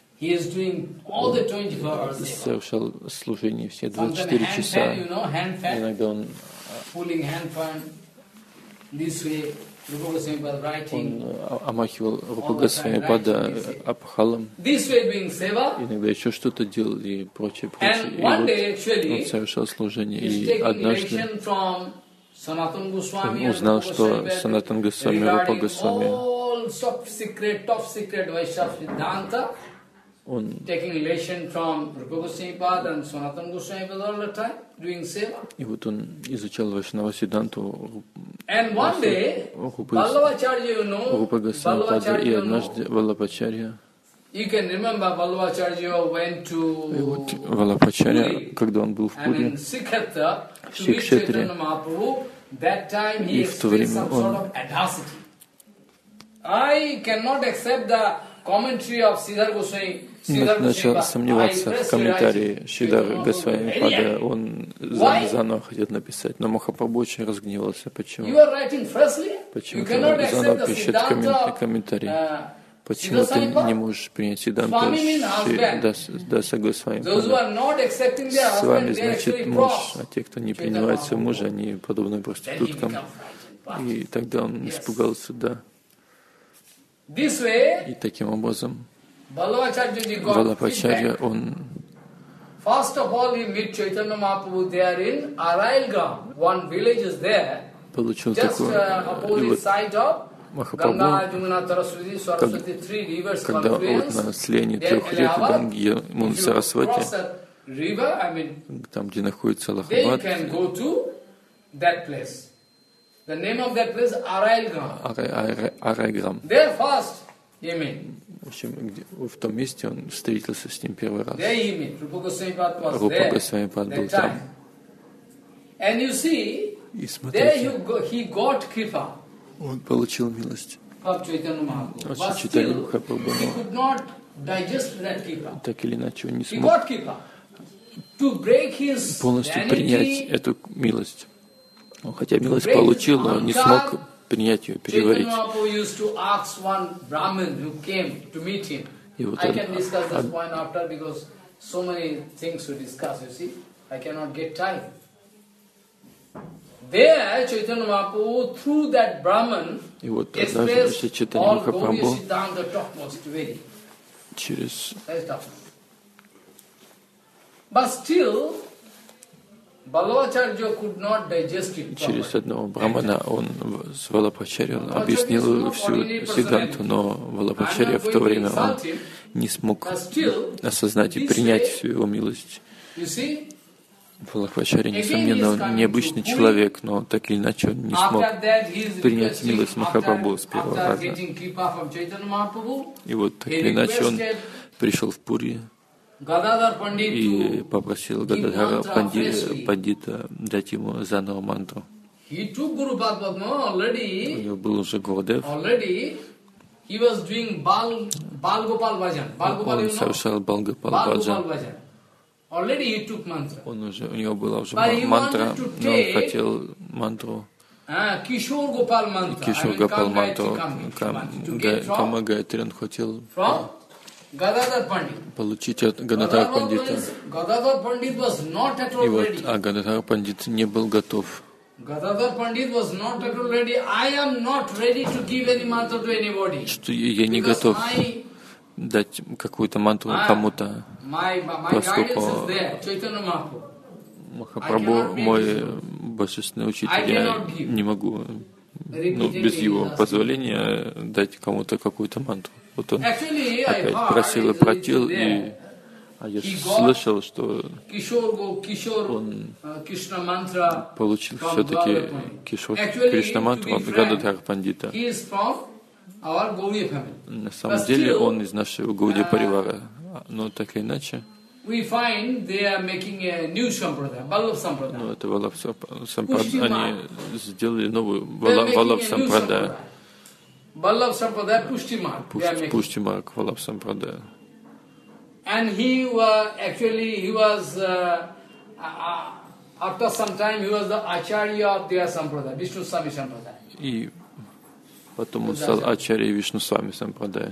он совершал служение все двадцать четыре часа. Иногда он Он омахивал Рупа Госвами-пада апахалом, иногда еще что-то делал и прочее, прочее. И вот он совершал служение. И однажды он узнал, что Санатан Госвами, Рупа Госвами, он и вот он изучал Вайшнава Сиддханту Рупа Госвами-пада, и однажды Валлабхачарья, и вот Валлабхачарья, когда он был в Пури, в Шикшетре, и в то время он начал сомневаться в комментарии Шридхара Госвами-пада. Он заново хотел написать, но Махапрабху очень разгневался. Почему? Почему ты заново пишет комментарий? Почему ты не можешь принять Сиддханту Даса Госвами-пада? С вами, значит, муж, а те, кто не принимает своего мужа, они подобны проституткам. И тогда он испугался, да. И таким образом Валлабхачарья, он получил такое, и вот Махапрабху, когда вот на слиянии трех рек Ганги, Ямуны, Сарасвати, там, где находится Аллахабад, Арайграм. В общем, в том месте он встретился с ним первый раз. Рупа Госвами-пад был там. И смотрите, он получил милость от Чайтанья Махапрабху, но так или иначе он не смог полностью принять эту милость. Он хотя милость получил, но не смог принять ее, переварить. И вот он, и вот однажды Шри Чайтанья Махапрабху через через одного брамана он с Валлабхачарьей объяснил всю Сиддханту, но Валлабхачарья в то время он не смог осознать и принять всю его милость. Валлабхачарья, несомненно, он необычный человек, но так или иначе он не смог принять милость Махапрабху с первого раза. И вот так или иначе он пришел в Пури и попросил Гададхара Пандита дать ему заново мантру. У него был уже Гурудев. Он совершал Бал-Гопал-баджан. Он уже, у него была уже мантра, но он хотел мантру Кишор Гопал мантру Кама Гайатри, он хотел получить от Гададхара Пандита. И вот, а Гададхар Пандит не был готов. Что я не готов дать какую-то мантру кому-то, поскольку Махапрабху мой божественный учитель, я не могу, ну, без его позволения дать кому-то какую-то мантру. Вот он опять просил и просил, и а я слышал, что он получил все-таки Кришна мантру от Гададхара Пандита. На самом деле он из нашего Гаудия Паривара, но так или иначе. Ну, это Валлабх Сампрада, они сделали новую Валлабх Сампрада. Vallabh Sampradaya Pushti Mark. Pushti Mark Vallabh Sampradaya. And he was actually he was uh, uh, after some time he was the Acharya of their Sampradaya, Vishnu Swami Sampradaya. И потом он стал Ачарьей Вишну Свами Сампрадая.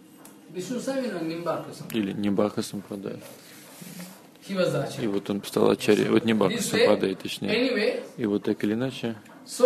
Или Нибарха Сампрадая. И вот он стал Ачарьей, вот Нибарха Сампрадая, точнее. И вот так или иначе,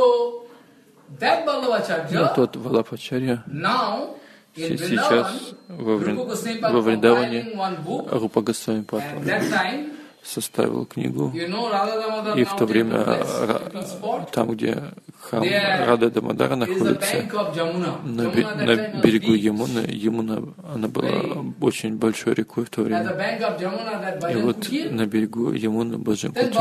ну, тот Валабх Ачарья сейчас во, во Вриндаване Рупа Госвами Пад составил книгу, и в то время там, где храм Рада Дамодара находится, на, на берегу Ямуны, Ямуна, она была очень большой рекой в то время. И вот на берегу Ямуны Баджан Кутю,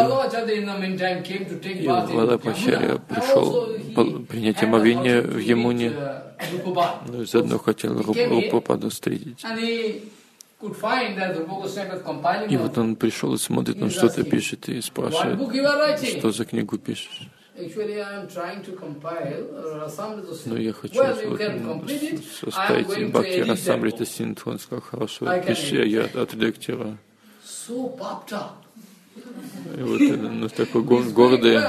и Валабх Ачарья пришел принять омовение в Ямуне, но заодно хотел Рупападу встретить. И вот он пришел и смотрит, он что-то пишет и спрашивает, что за книгу пишешь. Ну, я хочу вот, составить Бхакти Расамрита Синдху. Он сказал, хорошо, пиши, я отредактирую. И вот ну, такой гордый.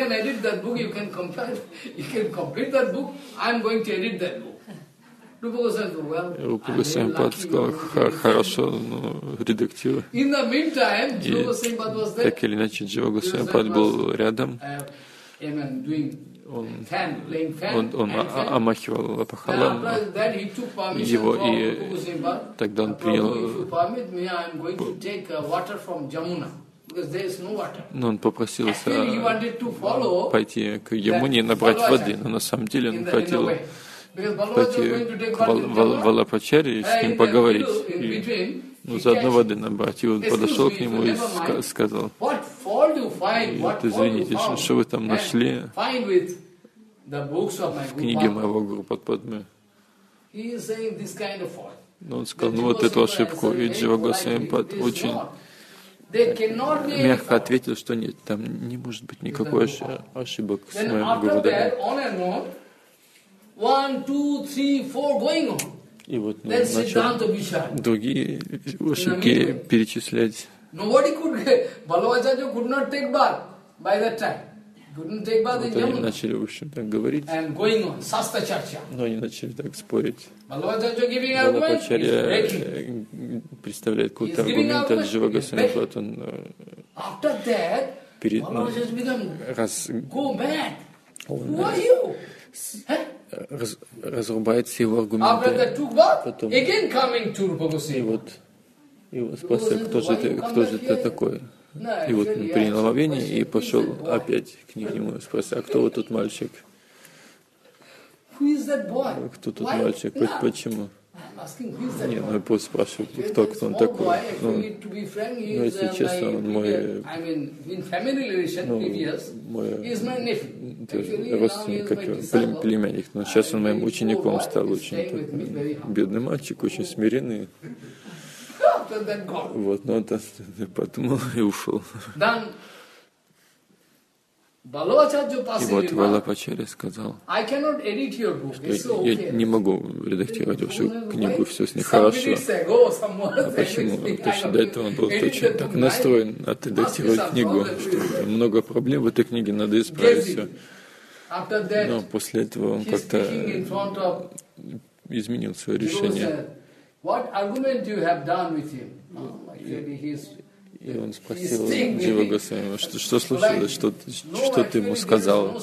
Рупа Госвами Пад сказал, хорошо, ну, редактируй. И так или иначе Джива Госвами Пад был рядом. Он, он, он омахивал Апахалам его, и тогда он принял, но он попросился пойти к Ямуне и набрать воды, но на самом деле он хотел пойти к Валабх Ачарье и с ним поговорить, и, ну, заодно воды набрать. И он подошел к нему и ска- сказал, и вот, извините, что, что вы там нашли в книге моего Гуру Падпадмы. Но он сказал, ну вот эту ошибку, и Джива Госвами Пад очень мягко ответил, что нет, там не может быть никакой ошибок с моим Гурудевом. One, two, three, four, going on. И вот ну, начал другие ошибки перечислять. Nobody could, Vallabh Acharya could not take bath by that time. Couldn't take bath in Yamuna. Они начали, в общем, так говорить. And going on, Sasta Charcha. Но они начали так спорить. Vallabh Acharya giving argument, Acharya представляет какой-то аргумент от Джива Госвами Пад. Он перед, ну, раз, он Раз, разрубает все его аргументы. Потом, и вот его спросил, кто же ты, кто же ты такой? И вот он принял омовение и пошел опять к нему и спросил, а кто вот тут мальчик? Кто тут мальчик? Почему? Не, ну я просто спрашиваю, кто, кто он такой. Ну, ну если честно, он мой, ну, мой родственник, как его, племянник. Но сейчас он моим учеником стал, очень так, бедный мальчик, очень смиренный. Вот, но он подумал и ушел. И вот Валабх Ачарья сказал, что я не могу редактировать вашу книгу, все с ней хорошо. А почему? Потому что до этого он был очень так настроен отредактировать книгу, что много проблем в этой книге, надо исправить все. Но после этого он как-то изменил свое решение. И он спросил Джива Госвами, что, что случилось, что, что ты ему сказал.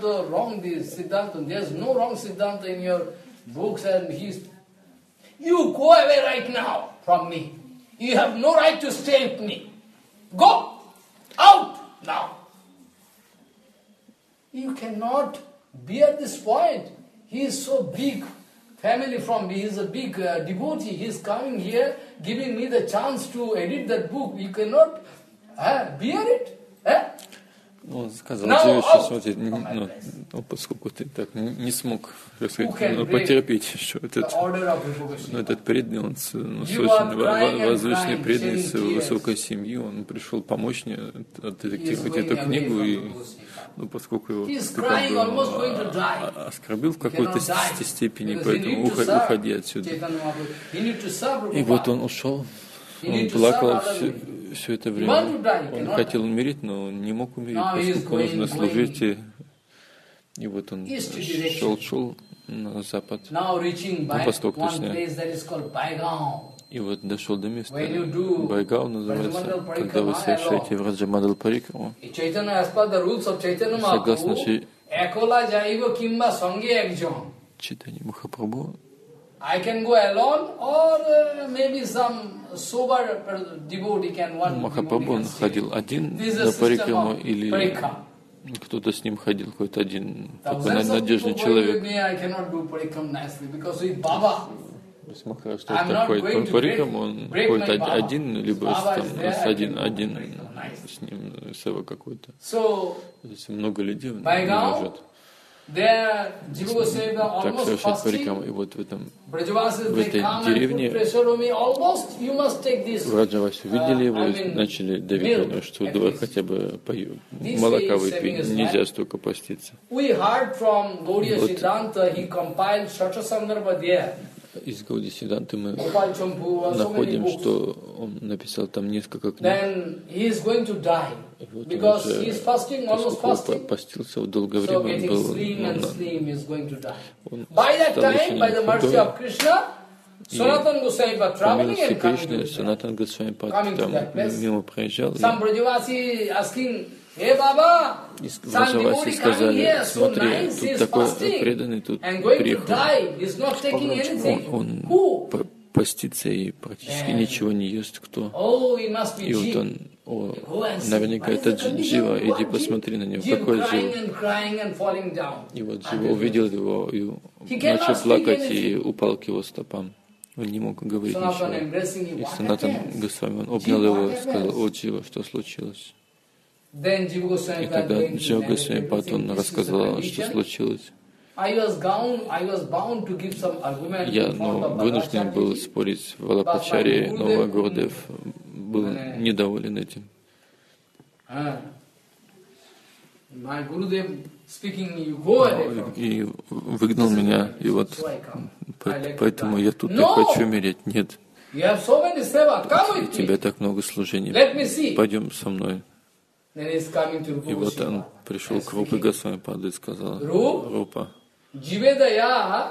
Family from me, he is a big uh, devotee, he is coming here, giving me the chance to edit that book. You cannot uh, bear it. Eh? Он сказал Дживе, что смотри, ну, ну, поскольку ты так не смог, так сказать, ну, потерпеть, что этот, ну, этот преданный, он с, ну, с очень возвышенной преданной, с высокой семьи, он пришел помочь мне отредактировать эту книгу, и, ну, поскольку его ты как бы оскорбил в какой-то степени, поэтому уходи отсюда. И вот он ушел. Он плакал все, все это время. Он хотел умереть, но не мог умереть, поскольку нужно служить. И, и вот он шел, шел на запад, на восток, точнее. И вот дошел до места. Байгау называется, когда вы совершаете Враджамандал Парикраму. Согласно читанию Махапрабху, I can go alone, or uh, maybe some sober devotee can one. Махапрабху он ходил один на парикраму, или кто-то с ним ходил, какой-то один такой надежный человек. Если Махарадж ходит по парикраму, он ходит один, либо там с один, один с ним сева какой-то. Если много людей, он не может так совершать парикраму. И вот в этом, в этой деревне Враджаваси увидели его и начали давить на него, что давай хотя бы молока выпей, нельзя столько поститься. Вот из Гауди Сиданты мы находим, что он написал там несколько книг. И вот он уже, поскольку он постился долгое время, он был, он стал очень худой. И по милости Кришны Санатан Госвами Пад там мимо проезжал. И Враджаваси сказали: смотри, тут такой преданный, тут приехал. Он, он постится и практически ничего не ест, кто. И вот он, о, наверняка это Джива, иди посмотри на него, какой Джива. И вот Джива увидел его и начал плакать и упал к его стопам. Он не мог говорить ничего. И Санатан Госвами, он обнял его и сказал: о, Джива, что случилось? И тогда Джива Госвами Пад, он рассказал, что случилось. Я ну, вынужден был спорить в Валапачаре, но Гурудев был недоволен этим. И выгнал меня, и вот поэтому я тут не хочу умереть. Нет, у тебя так много служений, пойдем со мной. И вот он пришел к Рупе Госвами Паду и сказал: Рупа, Дживедая,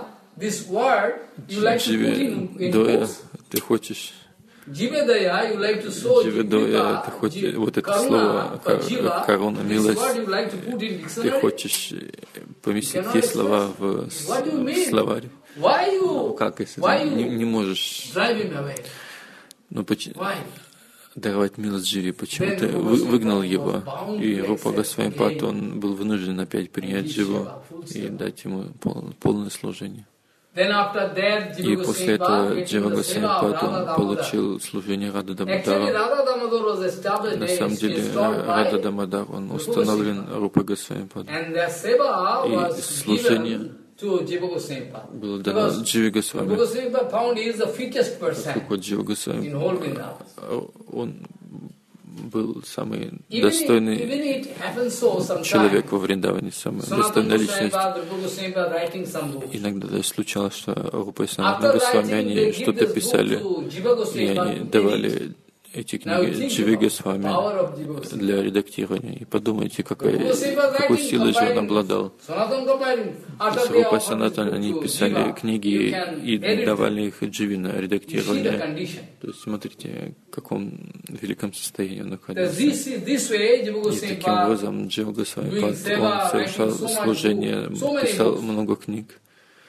ты хочешь, Дживедая, ты хочешь, вот это слово, корона, милость, ты хочешь поместить эти слова в словарь? Ну, как, если ты не, не можешь, ну, почему даровать милость Дживе? Почему ты выгнал его? И Рупа Госвами Пад, он был вынужден опять принять Дживу и дать ему пол, полное служение. И после этого Джива Госвами Пад, он получил служение Рада Дамодара. На самом деле Рада Дамодар, он установлен Рупой Госвами Пад. И служение было дано Дживе Госвами. Поскольку Джива Госвами, он был самый достойный человек во Вриндаване, самая достойная личность. Иногда даже случалось, что Рупа и Санатан Госвами, они что-то писали, и они давали эти книги Дживе Госвами для редактирования. И подумайте, какой, какой силой же он обладал. С Рупой Санатан они писали книги и давали их Дживе на редактирование. То есть смотрите, в каком великом состоянии он находился. И таким образом Джива Госвами Пад, он совершал служение, писал много книг.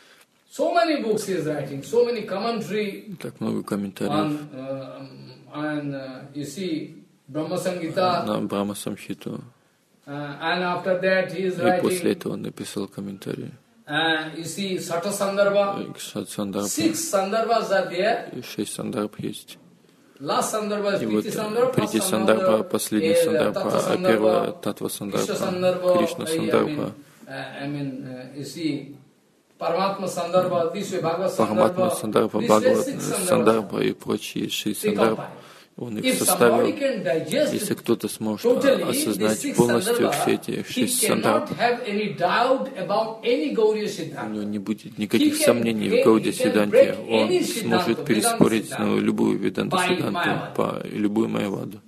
Так много комментариев. And uh, you see Brahma Samhita. На Брахма Самхиту. Uh, and after that he is writing. И после этого он написал комментарий. And you see Sata Sandarbha. Sat Sandarbha. Six Sandarbhas are there. И шесть Сандарб есть. И вот Прити Сандарбха, последний Сандарбха, а первая Татва Сандарбха, Кришна Сандарбха, Параматма Сандарбха, Бхагават Сандарбха и прочие Шри Сандарбха. Он их составил. Если кто-то сможет осознать полностью все эти шесть сандарб, у него не будет никаких сомнений в Гаудия Сиданте. Он сможет переспорить ну, любую Веданта Сиданту по любую Майяваду.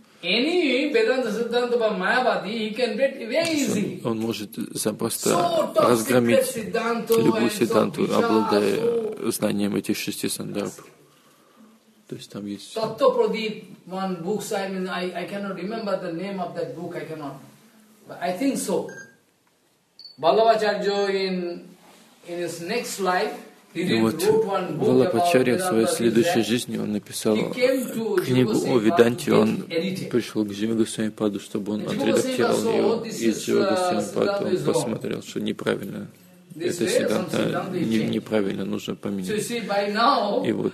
Он может запросто разгромить любую Сиданту, обладая знанием этих шести сандарб. То есть там есть... Tattva Pradip, one books, I mean, I, I cannot remember the name of that book, I cannot. But I think so. Vallabhacharya in, in his next life, he И вот wrote one book Валлабхачарья about в своей Vedanta следующей Vedanta. жизни он написал книгу о Веданте, он пришел к Джива Госвами-паду, чтобы он отредактировал ее, и Джива Госвами-пад он посмотрел, что неправильно. Это Сиданта не, неправильно, нужно поменять. И вот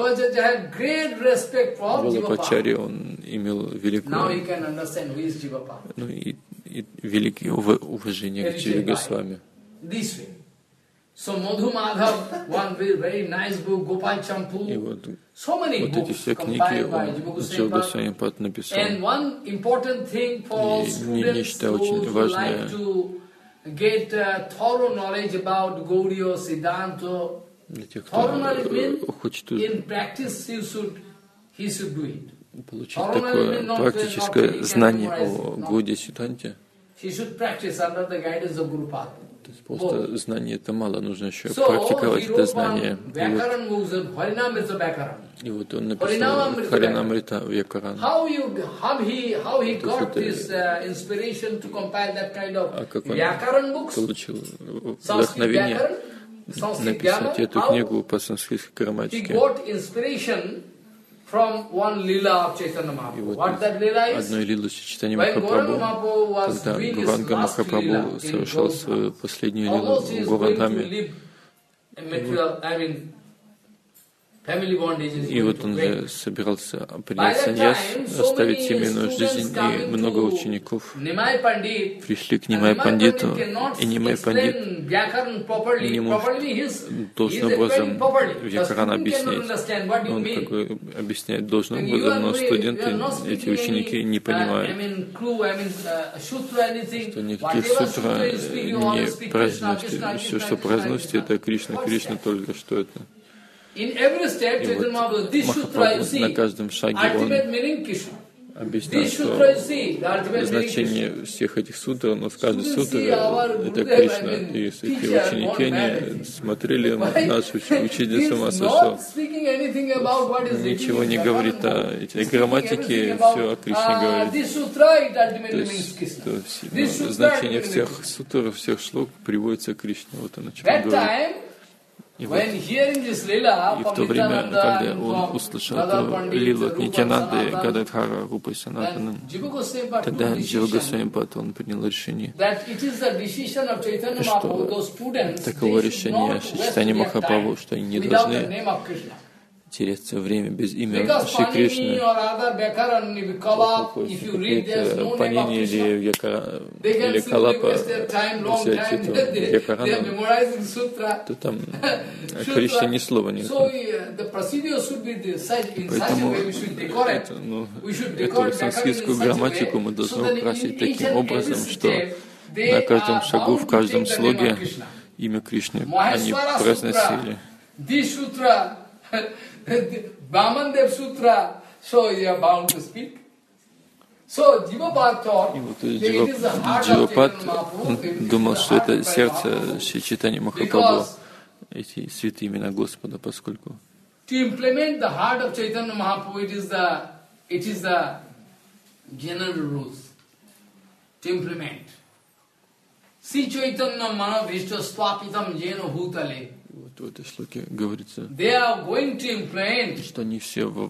Валлабхачарья, он имел великое, ну, и, и великое уважение к Дживе Госвами. И вот, вот эти все книги он Джива Госвами-пад написал. И нечто очень важное, get uh, thorough knowledge about Gaudiya Siddhanta. Thorough knowledge means in practice you should, he should do it. Получить такое практическое знание о Гаудия Сиданте. He should practice under the guidance of Guru Pada. То есть просто знание это мало, нужно еще практиковать это знание. И вот, и вот он написал Харинамрита Вьякаран. А как он получил вдохновение написать эту книгу по санскритской грамматике? From one lila of Chaitanya Mahaprabhu. Вот What that lila is? Одной лилы Чайтанья Махапрабху, когда Гуранга Махапрабху совершал свою последнюю лилу в Говардхаме. И вот он же собирался принять саньяс, оставить семейную жизнь, и много учеников пришли к Нимай Пандиту, и Нимай Пандит не может должным образом Вьякаран объяснить. Он как бы объясняет должным образом, но студенты, эти ученики не понимают, что никаких сутра не празднуете, все, что празднуете, это Кришна, Кришна только что это. И вот Махапрабху на каждом шаге он объяснял, что значение всех этих сутр, но в каждой сутре это Кришна. И если эти ученики они смотрели, наш учитель с ума сошел. Ничего не говорит о этой грамматике, все о Кришне говорит. То есть то, ну, значение всех сутр, всех шлок приводится к Кришне. Вот он о чем говорит. И, вот, и в то время, когда он услышал эту лилу от Нитьянанды, Гададхара, Рупы Санатана, тогда Джива Госвами-пад он принял решение, что таково решение Чайтаньи Махапрабху, что они не должны терять время без имени Шри Кришны. Какое-то Панини или Вьякара, или Калапа взять эту Вьякарану, то там Кришне ни слова нет. Поэтому это, ну, эту санскритскую грамматику мы должны украсить таким образом, что на каждом шагу, в каждом слоге имя Кришны они произносили. Vamandev Sutra, so you are bound to speak. So Jivapad thought that it is the heart of Chaitanya Mahaprabhu. Думал, что это сердце Шри Чайтаньи Махапрабху, эти святые имена Господа, поскольку to implement the heart of Chaitanya Mahaprabhu, it is the it is the general rules to implement. Si Chaitanya Manavishta Swapitam Jena Bhutale. Вот в этой шлоке говорится, что они все в,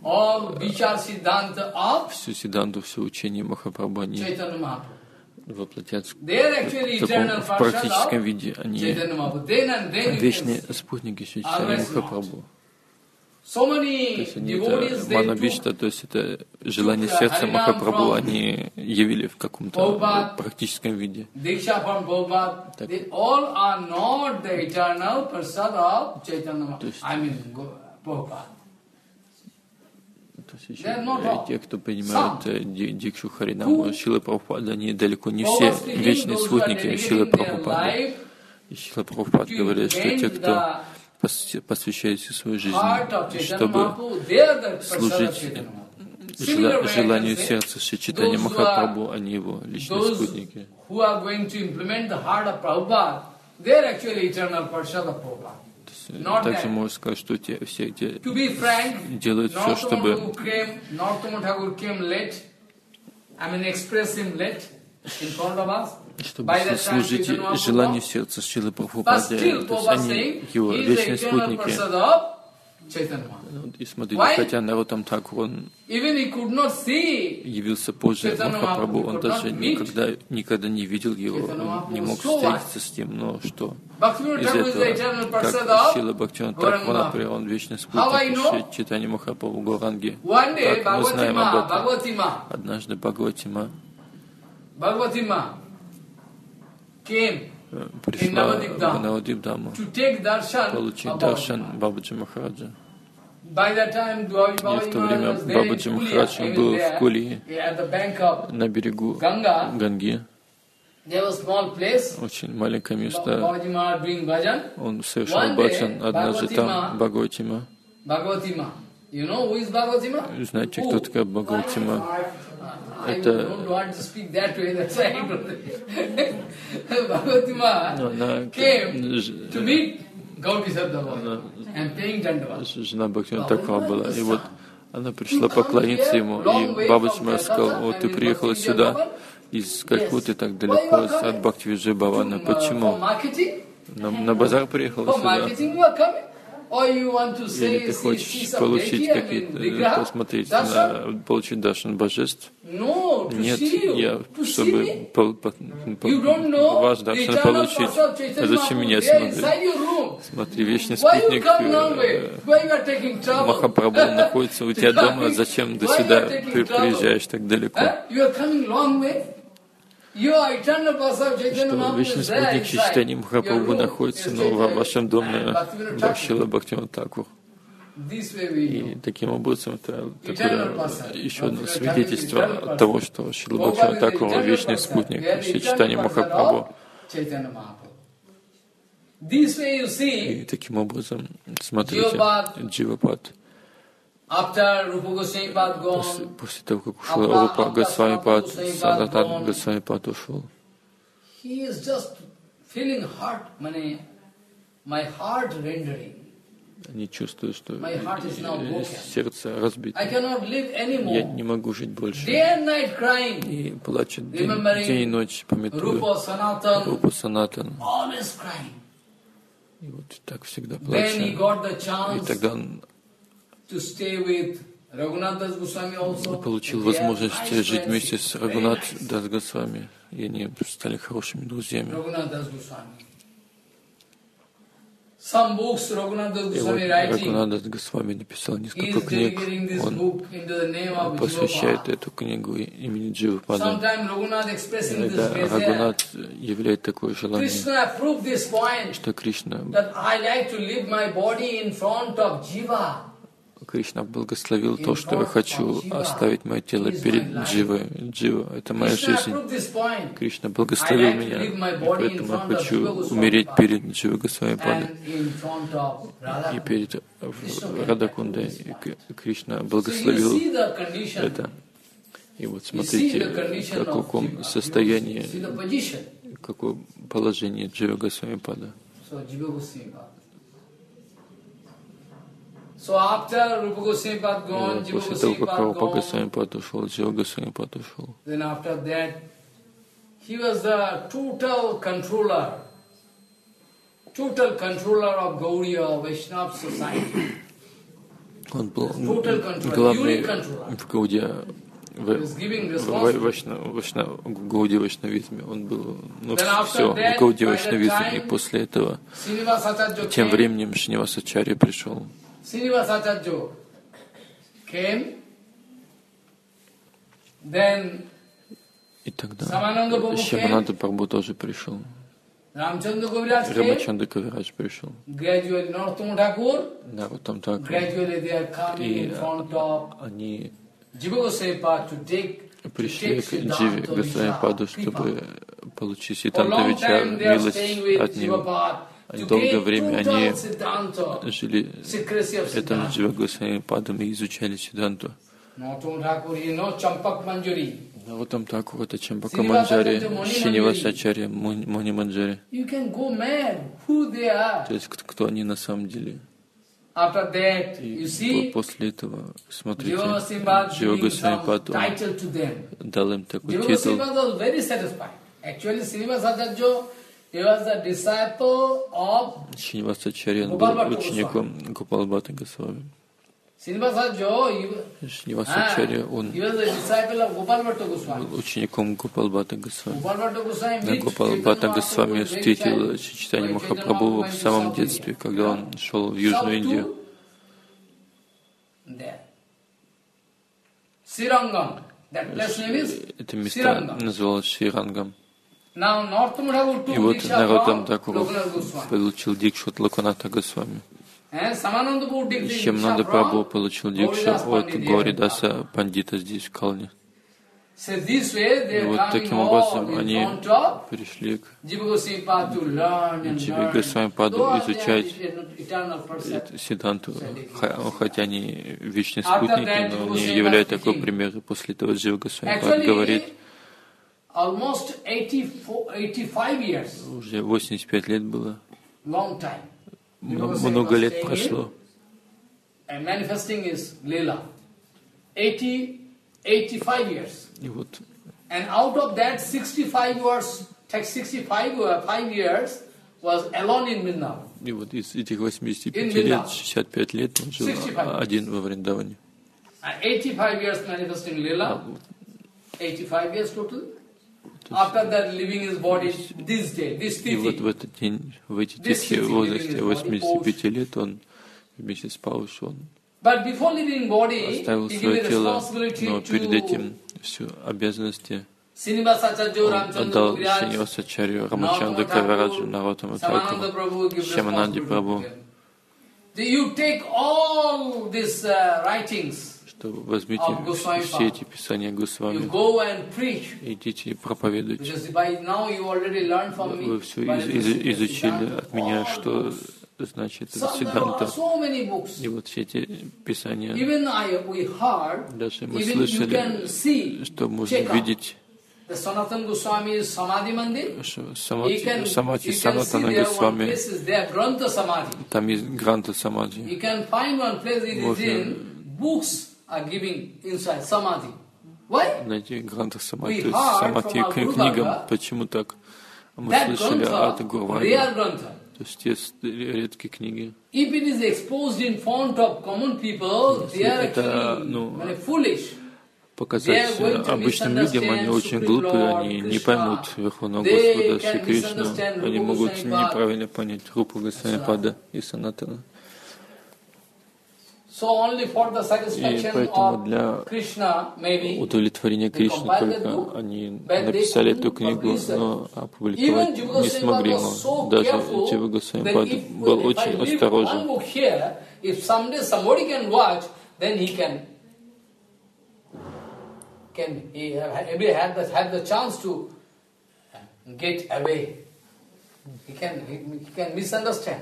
всю Сиддханту, все учение Махапрабху, они воплотят в, таком, в практическом виде. Они вечные спутники Шри Чайтаньи Махапрабху. То есть они это манабишта, то есть это желание сердца Махапрабху, они явили в каком-то практическом виде. Так. То есть еще те, кто принимают Дикшу Харинаму Шилы Прабхупады, они далеко не все вечные спутники Шилы Прабхупады. И Шила Прабхупад говорит, что те, кто посвящает всю свою жизнь, чтобы служить желанию сердца Шри Чайтанья Махапрабху, они его личные спутники. Также можно сказать, что те, все эти делают все, чтобы чтобы служить желанию сердца Шрилы Прабхупады. То есть они его вечные спутники. И смотрите, хотя Нароттам Тхакур, он явился позже Махапрабху, он даже никогда, никогда не видел его, он не мог встретиться с ним, но что из этого, как Шрила Бхактивинода Тхакур, например, он вечный спутник Шри Чайтанья Махапрабху Гауранги. Как мы знаем об этом? Однажды Бхагаватима пришла в Навадвип-даму получить даршан Бабаджи Махараджа. И в то время Бабаджи Махарадж был в Кулии, на берегу Ганги. Очень маленькое место. Он совершал баджан. Однажды там Бхагаватима. Знаете, кто такая Бхагаватима? Это жена Бхактивинода Тхакура была. И вот она пришла поклониться ему. И Бабаджи сказал: вот ты приехала сюда из Калькутты так далеко от Бхактивиджи Бхавана. Почему? На, на базар приехала сюда? Или ты хочешь получить какие-то, посмотреть, на, получить даршан божеств? Нет, я, чтобы по, по, по, ваш даршан получить, а зачем меня смотреть? Смотри, вечный спутник э, Махапрабху находится у тебя дома, зачем ты сюда при, приезжаешь так далеко? Что вечный спутник Шри Чайтанья Махапрабху находится, но в вашем доме Шрила Бхактивинода Тхакур. И таким образом это такое еще одно свидетельство того, что Шрила Бхактивинода Тхакур вечный спутник Шри Чайтанья Махапрабху. И таким образом, смотрите, Дживапад. После, после того, как ушел Рупа Госвамипад, Санатан Госвамипад ушел. Они чувствуют, что сердце разбито. Я не могу жить больше. И плачут день, день и ночь, памятуя Рупу Санатан. И вот так всегда плачет. И тогда он получил возможность жить вместе с Рагунат Дас Госвами, и они стали хорошими друзьями. И вот Рагунат Дас Госвами написал несколько книг, он посвящает эту книгу имени Дживапада. Иногда Рагунат являет такое желание, что Кришна Кришна благословил то, что я хочу оставить мое тело перед Дживой. Джива — это моя жизнь. Кришна благословил меня, и поэтому я хочу умереть перед Дживой Госвамипадой и перед Радакундой. И Кришна благословил это. И вот смотрите, в каком состоянии, в каком положении Джива Госвамипада. После того, как Рупа Госвамипад ушел, Джива Госвамипад ушел. Он был главный в Гаудия, в Гаудия Вайшнавизме. Он был, ну, все, в Гаудия Вайшнавизме. И после этого, тем временем, Шринивасачарья пришел. Srinivasacharya came, then и тогда Шьямананда Прабху тоже пришел. Ramchandra Kaviraj came, Рамачандра Кавирадж пришел. gradually Narottama Thakur, Нароттам Тхакур. gradually they are coming И in front of они Jiva Goswami Pad to take, to пришли take к Дживе Siddhanta Госвамипаду, Vichar, чтобы Kripa. получить For a Сиддханта long Вичар, time they are милость staying with от него. Jivapad to Долгое gain время total они Siddhanta, жили secrecy of рядом с Siddhanta. Джива Госвамипадом и изучали Сиддханту. Narottama Thakur, you know Champak Manjari. Нароттам Тхакур — это Чампака Манджари, Шринивасачарья Муни Манджари. You can go mad who they are. То есть кто они на самом деле. After that, И you see, после этого, смотрите, Jiva Goswami Джива giving some Госвамипад title to them. дал им такой Jiva титул. Goswami was very satisfied. Actually, Srinivasacharya, he was the disciple of Шринивасачарья был Гопал Бхатта учеником Гопал Бхатта Госвами. Srinivasacharya, he, Шринивасачарья, ah, он he was the disciple of Gopal Bhatta Goswami. был учеником Гопал Бхатта Госвами. Gopal Bhatta Goswami Да, met Гопал Chaitanya Бхатта Mahaprabhu Госвами very встретил child. Чайтанья Chaitanya Махапрабху Mahaprabhu в went to самом South детстве, India. когда он шел в Южную South Индию. to there. Srirangam. That place name is Это место Srirangam. называлось Шрирангам. Now, Narottama Thakur И took вот Diksha Нароттам from Тхакур Lokanath Goswami. получил дикшу от Локаната Госвами. And Samananda Prabhu took Шьямананда Diksha Прабху from получил дикшу Gauridas от Pandit. Гауридаса Пандита здесь, в Калне. So this way И they are вот coming таким all образом in они front of пришли к Jiva Goswami Pad to learn and Дживе learn. Госвамипаду Though they are изучать eternal person. Сиддханту, ха- хотя они вечные After спутники, that, но Jiva они Goswami являют was такой speaking. пример. И после этого Джива Госвамипад Actually, говорит, almost eighty-four, eighty-five years, уже восемьдесят пять лет было, long time. но много лет прошло. And manifesting is Leela. eighty, eighty-five years. И вот And out of that, sixty-five years, sixty-five uh, five years was alone in Vrindavan. И вот из этих восьмидесяти In пяти лет, Vrindavan. шестьдесят пять лет он жил шестьдесят пять. один во Вриндаване. And eighty-five years manifesting Leela, eighty-five years total. After that, living his body this day, this И вот tithi. в этот день, в эти This тихие city возрасте living is восьмидесяти пяти лет он вместе с Паушем But before leaving body, оставил he свое gave тело, responsibility но перед to этим всю обязанности Srinivasacharya, он Ramchandra отдал Kaviraj, Шринивасачарью, Рамачандра Narottama Кавираджу, Thakur, Нароттама Samananda Тхакуру, Prabhu give Шьямананде responsibility Прабху, to them. You take all these uh, writings, что возьмите of Goswami все эти Pad. писания You Госвами, go and preach. идите и проповедуйте. Because by now you already learned from me. Вы все by из- из- the изучили Siddhanta, от меня, all что books. значит So there are Сиддханта. so many books. И вот все эти писания, Even I, we heard, даже мы even you слышали, can see, что можно check out. видеть, The Sanatana Goswami's Samadhi Mandir. что You Самати, can, Самати you can see Санатана there one Госвами, place is there, Grantha Samadhi. там есть Гранта Самади. You can find one place it is Можно in, books are giving inside Samadhi. Why? найти Гранта Самади, We то есть heard Самати from our к Guru книгам. Bhagavad Почему так? А мы That слышали от Grantha, Гурваги, rare Grantha. то есть те с- редкие книги. If it is exposed in front of common people, they are это, actually ну, very foolish. Показать обычным людям, они очень глупые, они не поймут Верховного Господа Шри Кришну, они могут неправильно понять Рупу Госвамипада и Санатана. So only for the И satisfaction поэтому of для Krishna, maybe, удовлетворения Кришны только они написали эту книгу, но опубликовать не смогли. Но даже Джива Госвамипад был очень осторожен. if someday somebody can watch, then he can can he have maybe had the had the chance to get away. He can he, he can misunderstand.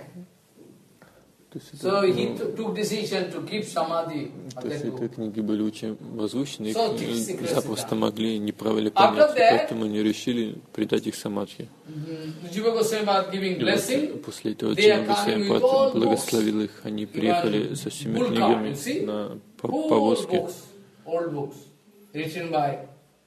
So he took, took decision to keep samadhi. То есть эти книги были очень возвышены, их So, secret запросто могли неправильно After понять, that, поэтому они решили предать их самадхи. Jiva Goswami was giving И blessing. вот после этого They are Джива coming with Госвамипад all благословил их, они приехали со всеми Bull cart, книгами you see? на по- Old повозке. books, old books, written by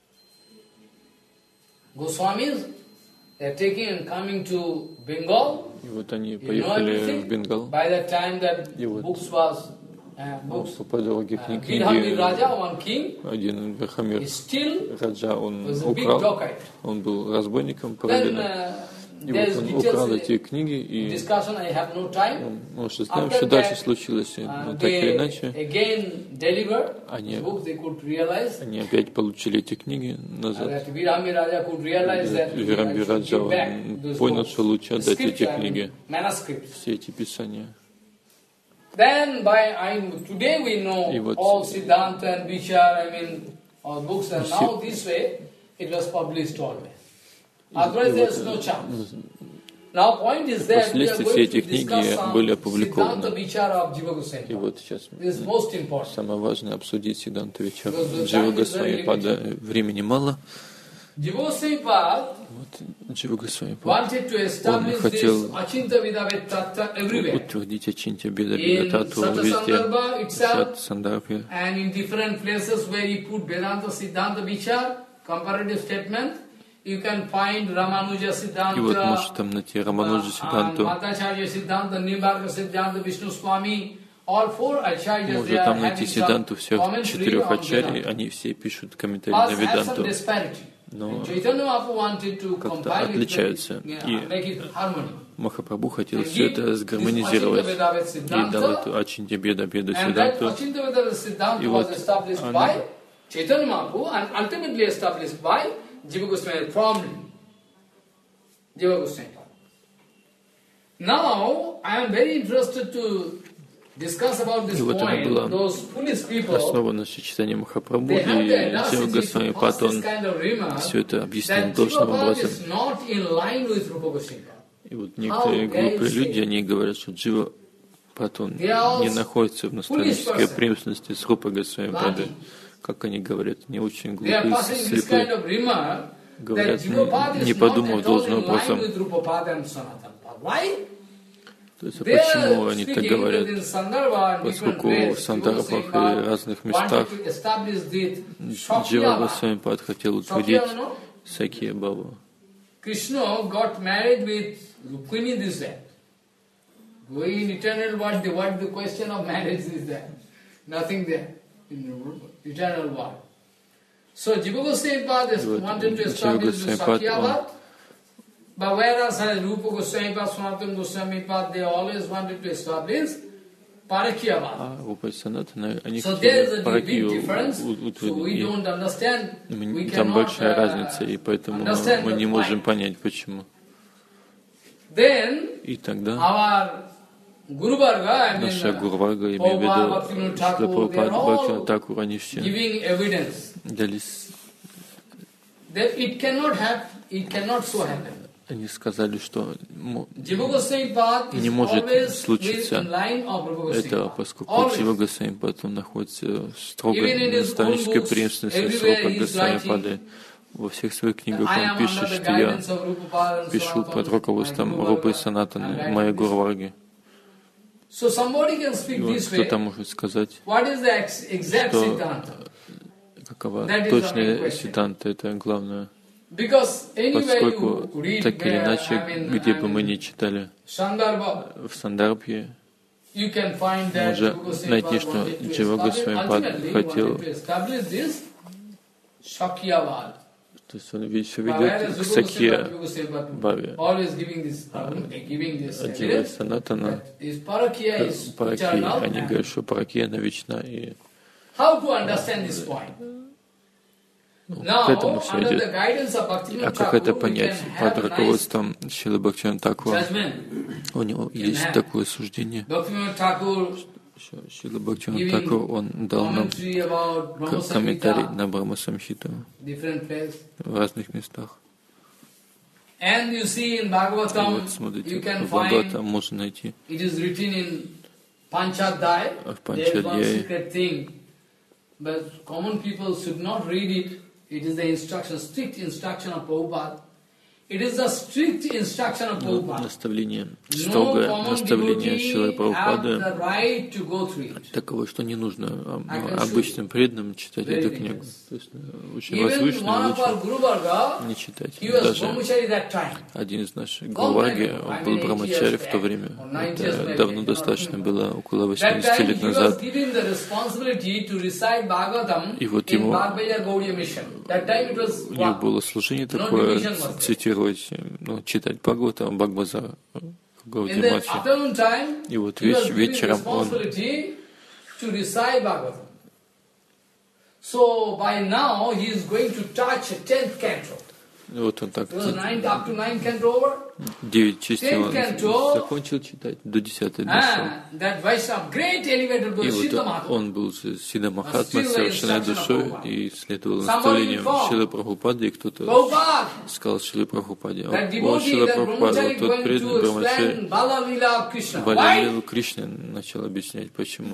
Goswamis. They are taking and coming to Bengal. И вот они You know поехали в everything. Бенгал. By the time that И вот books was uh, books, по дороге uh, кни- Bidhamir книги Raja, one king, один Верхамир is still Раджа, он was a big украл, docket. он был разбойником, Then проведен. uh, И вот он украл эти книги, и мы уже знаем, что дальше случилось. Но так или иначе, они, они опять получили эти книги назад. Вирамби Раджа понял, что лучше отдать эти книги, все эти писания. Then by I today we know all Siddhanta and Vichar, I mean, all books, and now this way it was published always. Otherwise there is no chance. Now point is that we are going to discuss some Siddhanta Vichar of Jiva Goswami. И вот сейчас This is most important. самое важное обсудить Сиддханта Вичара Джива Госвами Пада. Времени мало. Jiva Goswami Pad Вот Джива Госвами Пад, wanted to он establish хотел this Achinta Vidaved Tattva everywhere. утвердить Ачинтя Беда In Беда Тату везде, Satasandarbha itself, в Сандарбхе, and in different places where he put Vedanta Siddhanta Vichar, comparative statement, you can find Ramanuja Siddhanta, и вот можете там найти Рамануджа Сиддханту, Madhacharya Siddhanta, Nimbarka Siddhanta, Vishnu Swami, all four acharyas, можно they are там найти having Сиддханту some всех commentary четырех on ачарий, Vedanta. они все пишут комментарии на But have some Веданту, disparity. но Chaitanya Mahaprabhu wanted to как-то compile it, отличаются. yeah, И make it harmony. Махапрабху хотел все это сгармонизировать и дал эту Ачинтя Беда Беда And that Сиддханту. Achinta Vedanta Siddhanta И was вот established она- by Chaitanya Mahaprabhu and ultimately established by Jiva Goswami formally. Jiva Goswami. Now, I am very interested to discuss about this И вот она point. была Those foolish people, основано читание Махапрабху, they have и the Джива audacity Госвами to Пад, pass this он kind of remark все это объяснил that должным Jiva Bhatt образом. is not in line with Rupa Goswami. И вот некоторые глупые люди, они говорят, что Джива Пад, он не находится в наставнической преемственности с Рупой Госвами Падой. Как они говорят, не очень They are глупые, passing this kind слепые. of remark that Говорят, Jiva Bhatt не is not подумав at all должным in line образом. with Rupa Bhatt and Sanatana Bhatt. Why? То есть, а They почему are они так speaking говорят? that in Sandarbha and different Поскольку в places, Jiva Сандарбхах и Goswami разных Pad местах wanted to establish this Джива Shakya Госвами Пад хотел утвердить Shakya, no? Сакья Бабу. Krishna got married with Rukmini this way. Going in eternal world, the, what the question of marriage is there? Nothing there in the eternal world. So Jiva Goswami Pad is Вот wanted to Джива establish the Госвами Пад, Shakya он Bhatt, but whereas as Rupa Goswami Pad, Sanatana Goswami Pad, they always wanted to establish Parakya Bhatt. А Рупа и Санатана, они So there is хотели a big Паракию difference. So we утвердить. don't understand. We Там cannot большая uh, разница, и поэтому understand мы the не можем point. понять, почему. Then И тогда our Guru Varga, I mean, наша Гурвага, имею в Prabhupada, виду, Bhaktivinoda что Thakur, they Прабхупад, are all Бхактивинода Thakura, они все giving evidence дали, с- that it cannot have, it cannot so happen. они сказали, что мо- Jiva Goswami Pad is не может always случиться in line of Rupa Goswami этого, Pad. поскольку Always. Джива Госвами Пад, он находится строго Even in в his наставнической own books, преемственности с everywhere Рупой he is Госвами writing, Падой. Во всех своих книгах I он am пишет, under the что я guidance of Rupa Pada and пишу Sanatana, под руководством my Guru Рупы и Varga, Санатаны, and writing моей this. Гурварги. So somebody can speak И вот this way. кто-то может сказать, What is the ex- exact что Siddhanta? какова That is the точная main question. сиданта, это главное. Because anywhere Поскольку you read, так или where, иначе, I mean, где I бы мы mean, ни читали, Sandarbha, в Сандарбхе, you can find that можно Jiva Goswami найти, Pad что wanted to Джива establish- Госвами Пад ultimately хотел, wanted to establish this Shakyavad. то есть он все But whereas ведет к Jiva Goswami Сакья Pad, Jiva Goswami Pad Баве. always giving this, giving this А Джива evidence Санатана, that this Parakya is Параки, eternal. они And говорят, что Параки, она вечна. И how to understand this point? Now, к этому все under the идет. guidance of А Bhaktivinoda как это Thakur, we понять? can Под have nice руководством Шрилы Бхактивинода Thakura judgment. у него есть have. такое суждение. Bhaktivinoda Thakur что Шрила Бхактивинода Thakura, он дал нам commentary about Brahma к- комментарий Samhita, на Брахма Самхиту different place. в разных местах. And you see in И Bhagavatam, вот смотрите, you can в find, Бхагаватам можно найти, it is written in Panchadhyaya, А в there is one Панчадьяе. secret thing, but common people should not read it. It is the instruction, strict instruction of Prabhupada. It is the strict instruction of ну, Prabhupada. наставление, No строгое common наставление devotee Шрилы have Прабхупады the right to go through it. таково, что не нужно а, I can обычным преданным читать Very эту книгу. dangerous. То есть э, очень Even возвышенно, one of our лучше Guru Varga, не читать. he was Даже brahmachari that time. один из наших Long Гурварги, time ago, он I был mean, eight брамачари years в то back, время. or nine years Это back, давно I cannot достаточно remember. было, около That восьмидесяти time лет he was назад. given the responsibility to recite Bhagavatam И вот in ему- Bhagavaja Gaudiya mission. That time it was У него было служение такое, цитировать практиковать, ну, читать Бхагавата, Бхагавазар, Гаудия Мати. И вот веч, вечером он So by now he is going to touch tenth canto. Вот он так up to ninth canto over. девять частей он закончил читать, до десятой дошел. И вот он был Сидда Махатма с совершенной душой и следовал наставлениям Шрилы Прабхупады, и кто-то сказал Шриле Прабхупаде: «О, Шрила Прабхупада, вот тот преданный Брамачари Балалилу Кришны начал объяснять, почему».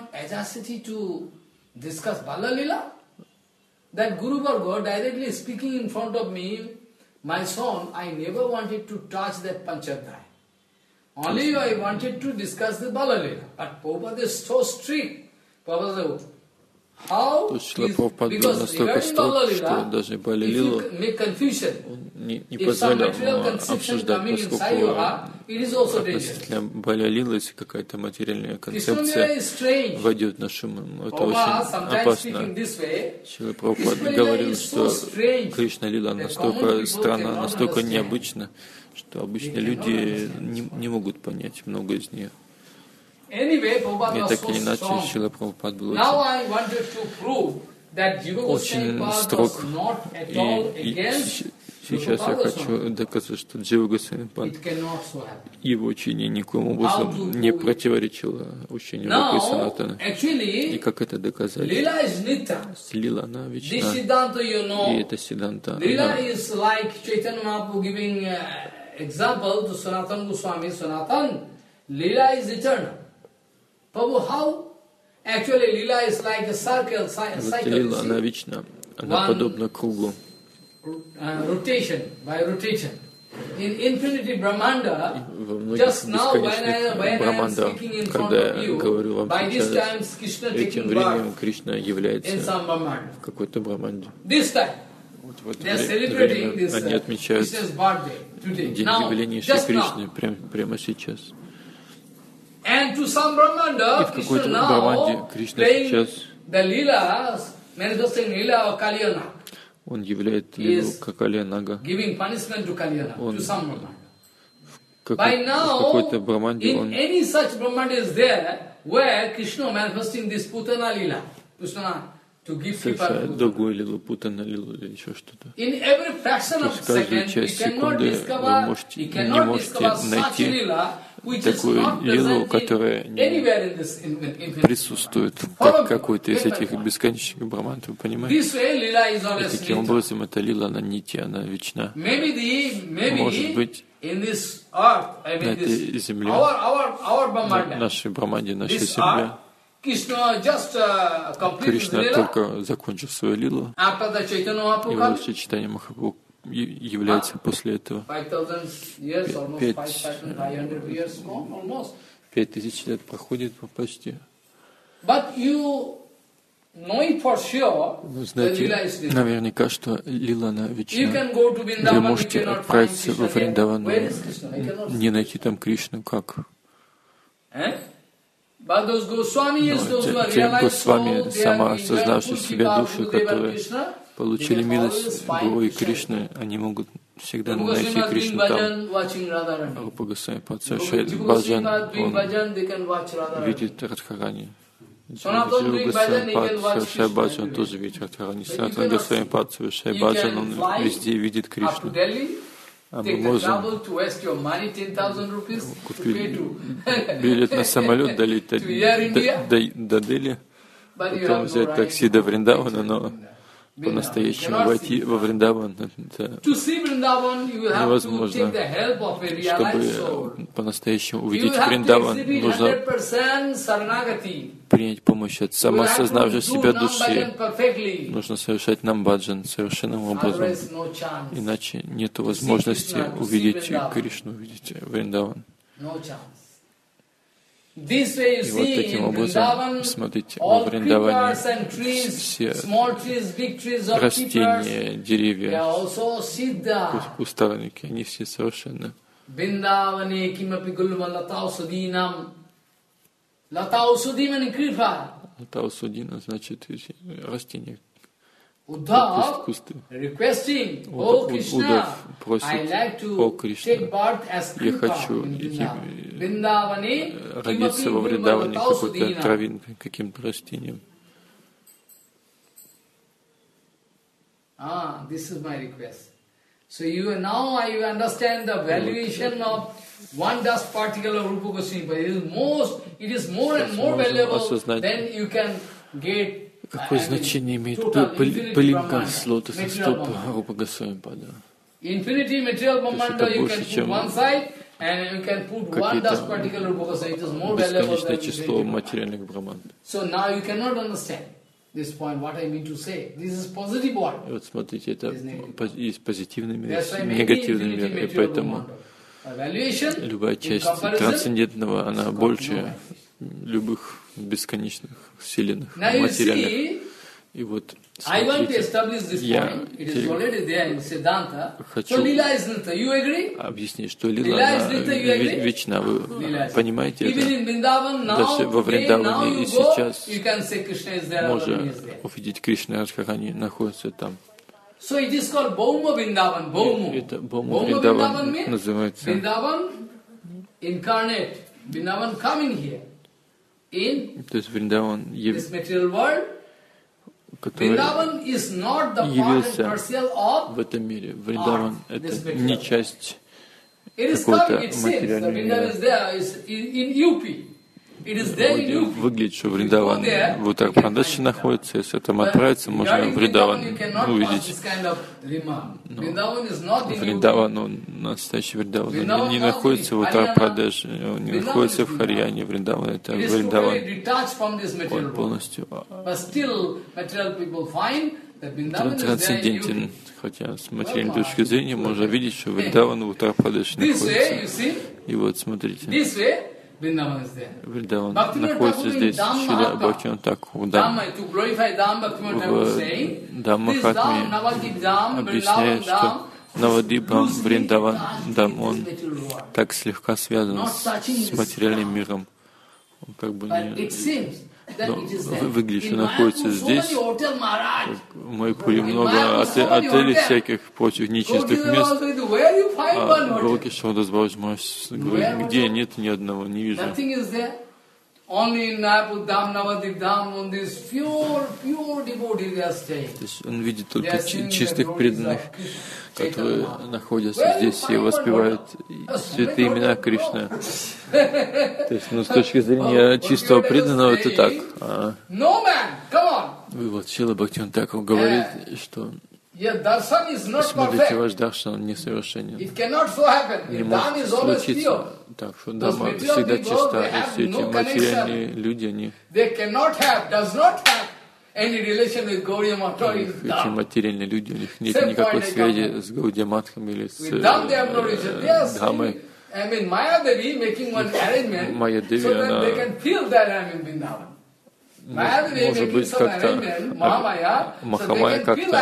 Discuss Balalila? That Guru Varga directly speaking in front of me, my son, I never wanted to touch that Panchadhyaya. Only I wanted to discuss the Balalila. But Prabhupada is so strict. Prabhupada said, how? Because regarding Balalila, if you make confusion, if some material conception coming inside your heart, it is also dangerous. Относительно Баля-лилы, если какая-то материальная концепция войдет в наш ум, это очень опасно. Шрила Прабхупада говорил, что Кришна-лила настолько странна, настолько необычна, что обычные люди не, не могут понять много из нее. И так или иначе, Шрила Прабхупада был очень, очень строг. И, и сейчас я хочу доказать, что Джива Госвами его учение никоим образом не противоречило учению Бхакти Санатана. И как это доказать? Лила, она вечна. И это Сиддханта. Lila is like Chaitanya Mahaprabhu giving uh, example to Sanatana Goswami. Sanatana, Lila is eternal. Prabhu, how? Actually, Lila is like a circle. Вот Лила, она вечна. Она подобна кругу. Uh, rotation, by rotation. In infinity Brahmanda, just now when I, when I am speaking in front of you, by this time Krishna taking birth in some Brahmanda. В какой-то Брахманде. This time, вот they are celebrating this они отмечают Krishna's birthday today. День Now, явления Шри just Кришны now. прямо, прямо сейчас. And to some Brahmanda, И в какой-то Krishna Брахманде now Кришна playing сейчас the Leelas, manifesting Leela of Kalyana. он являет Лилу как Кальянага. Giving punishment to Kalyana, Он to some Brahmanda. Как, By в now, какой-то Брахманде in он any such Brahmanda is there where Krishna manifesting this Putana Leela, Krishna to give people совершает другую Лилу, Путана Лилу или еще что-то. In every fraction of каждую second, you часть cannot секунды discover, вы можете, you не cannot можете discover such найти Leela which is такую not Лилу, present которая in, не anywhere in this in, in, in, присутствует как какой-то из этих бесконечных Брахманд, вы понимаете? This way, Leela is И always таким nitya. образом эта Лила, она нити, она вечна. Maybe the, maybe Может быть, in this earth, I на mean этой this, земле, our, our, our на Brahmanda, нашей Брахманде, нашей this земле, earth, Krishna just uh, completed Кришна Leela только закончил свою Лилу, after the Chaitanya и Mahaprabhu вообще читание Махапрабху является после этого. five thousand years, almost Пять- five thousand five hundred years gone, almost. Пять тысяч лет проходит почти. But you know it for sure, Вы that Leela знаете is different. наверняка, что Лила, она You вечна. can go to Вы Vrindavan, you можете cannot find отправиться во Krishna there. Вриндаван, Where is Krishna? You cannot не найти там Кришну. Как? Eh? But those Goswamis, Но those who те, are те realized Госвами, soul, they сама are осознавшие enjoying себя Guru души, Deva которые Krishna, получили they can милость always find Гуру и Krishna. Кришны, они могут всегда Guru найти Goswami doing Кришну там. bhajan, watching Radharani. Рупа Госвами Guru совершает Goswami баджан, doing он bhajan, they can watch Radharani. видит Радхарани. Sanatana Джива doing bhajan, he Госвами can watch совершая Krishna баджан, everywhere. тоже видит Радхарани. But you Санатана cannot Госвами see. совершая You баджан, can он fly везде видит up to Кришну. Delhi, А мы take the можем trouble to waste your money, ten thousand rupees, to pay купить to билет на самолет, долететь до, to Air India. до, до Дели, But you потом have no взять right такси до Вриндавана, но Vrindavan. по-настоящему Cannot войти see во Вриндаван, это To see Vrindavan, you have to невозможно. take the help of a realized soul. Чтобы по-настоящему You увидеть have to Вриндаван, exhibit нужно hundred percent Saranagati. принять помощь от You have to самоосознавшей do себя Nam души. Bhajan perfectly. Нужно совершать намбаджан совершенным образом, Otherwise, no chance. иначе нет возможности Krishna, to see увидеть Vrindavan. Кришну, увидеть Вриндаван. No chance. This way you И вот see таким in образом, Vrindavan, смотрите, во all Вриндаване creepers and trees, все small trees, big trees of keepers, растения, they деревья, are also Siddha. кустарники, они все совершенны. Vrindavane kimapi gulma latau sudinam. Latau sudim and kripa. Таусудина значит растения, Uddhav кусты. requesting, oh Krishna, I like to take birth as Я Kripa хочу in идти, Vrindavane, родиться во Вриндаване какой-то травинкой, каким-то растением. Ah, this is my request. So you now you understand the valuation of one dust particle of Rupa Goswami. It is most, it is more and more valuable than you can get. Какое значение имеет пылинка с лотосных стоп Рупа Госвамипада? Infinity material Brahmanda you can put one side and you can put one dust particle of Rupa Goswami. It is more valuable than бесконечное число материальных браманд. So now you cannot understand this point, what I mean to say. This is positive one. И вот смотрите, это есть позитивный мир, есть негативный мир, и поэтому любая часть трансцендентного, она больше любых бесконечных вселенных материальных. И вот смотрите, я хочу объяснить, что Лила, она вечна. Вы понимаете это? Даже во Вриндаване и сейчас можно увидеть Кришну и Радхарани находятся там. Это Бхаума Вриндаван называется. То есть Вриндаван, который явился в этом мире. Вриндаван — это не часть какого-то материального мира. Выглядит, что Вриндаван в Уттар-Прадеше находится, если там отправиться, можно Вриндаван увидеть. Но Вриндаван, он настоящий Вриндаван, он не находится в Уттар-Прадеше, он не находится в Харьяне. Вриндаван — это Вриндаван, он полностью трансцендентен, хотя с материальной точки зрения можно видеть, что Вриндаван в Уттар-Прадеше находится. И вот смотрите, Вриндаван находится здесь, Шрила Бхактивинода Тхакур Дам. В Даммахатме объясняет, что Навадипам Вриндаван Дам, он так слегка связан с, с материальным миром. Он как бы не... Но выглядит, что находится здесь. В Майпуре много отелей всяких, прочих нечистых мест. А Галоки Шрадас Бхарадж Махарадж говорит, где нет ни одного, не вижу. То есть он видит только чистых преданных, которые находятся здесь и воспевают святые имена Кришны. То есть, ну, с точки зрения чистого преданного, это так. А вот Шрила Бхактивинода Тхакур говорит, что смотрите, ваш даршан несовершенен. Не может случиться так, что Дама всегда чиста, и все эти материальные люди, они эти материальные люди, у них нет никакой связи с Гаудия Матхом или с э, Дхамой. Майя Деви, она может быть как-то Махамая как-то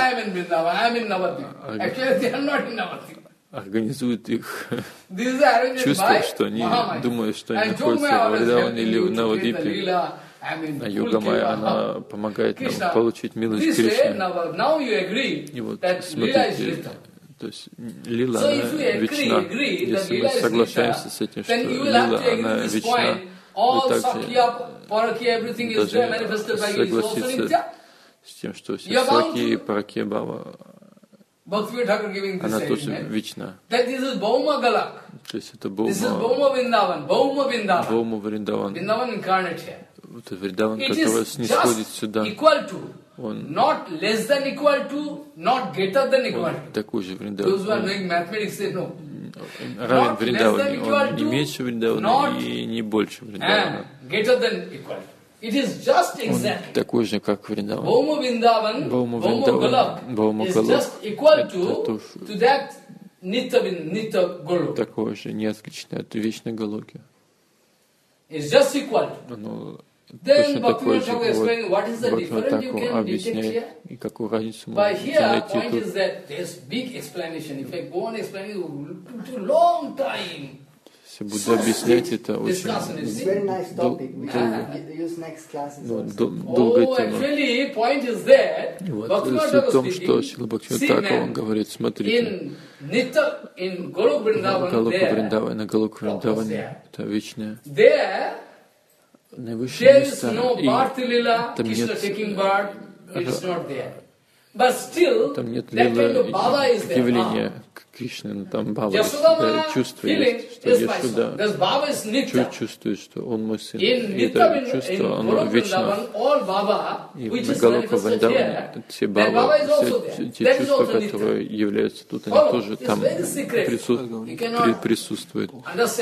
организует их чувство, что они думают, что они находятся в Вриндаване или в Навадипе. А Йога Майя, она помогает нам получить милость Кришны. И вот смотрите, то есть Лила, она вечна. Если мы соглашаемся с этим, что Лила, она вечна, вы также даже согласиться с тем, что все Саки и Паракия Бхава, она тоже вечна. То есть это Бхаума Вриндаван. Вот Вриндаван, который снисходит сюда, он такой же Вриндаван. Равен Вриндаване, он не меньше Вриндавана и не больше Вриндавана. Он такой же, как Вриндаван. Бхаума Вриндаван, Бхаума Галок, это тоже такое же, не отличное от вечной Галоки. Оно точно такое же. Вот, вот так объясняет, и какую разницу можно найти тут. Если буду объяснять, это очень дол- долго, долгая тема. И вот суть в том, что Шрила Бхактивинода Тхакур, он говорит, смотрите, Галока Вриндавана, Галока Вриндаване, это вечное, наивысшие места, и там нет, там нет явления Кришны, но там Бава есть, да, чувство есть, что Яшуда чувствует, что он мой сын. И это чувство, оно вечно. И на Галока Вриндаване все Бава, все те чувства, которые являются тут, они тоже там присутствуют. присутствуют.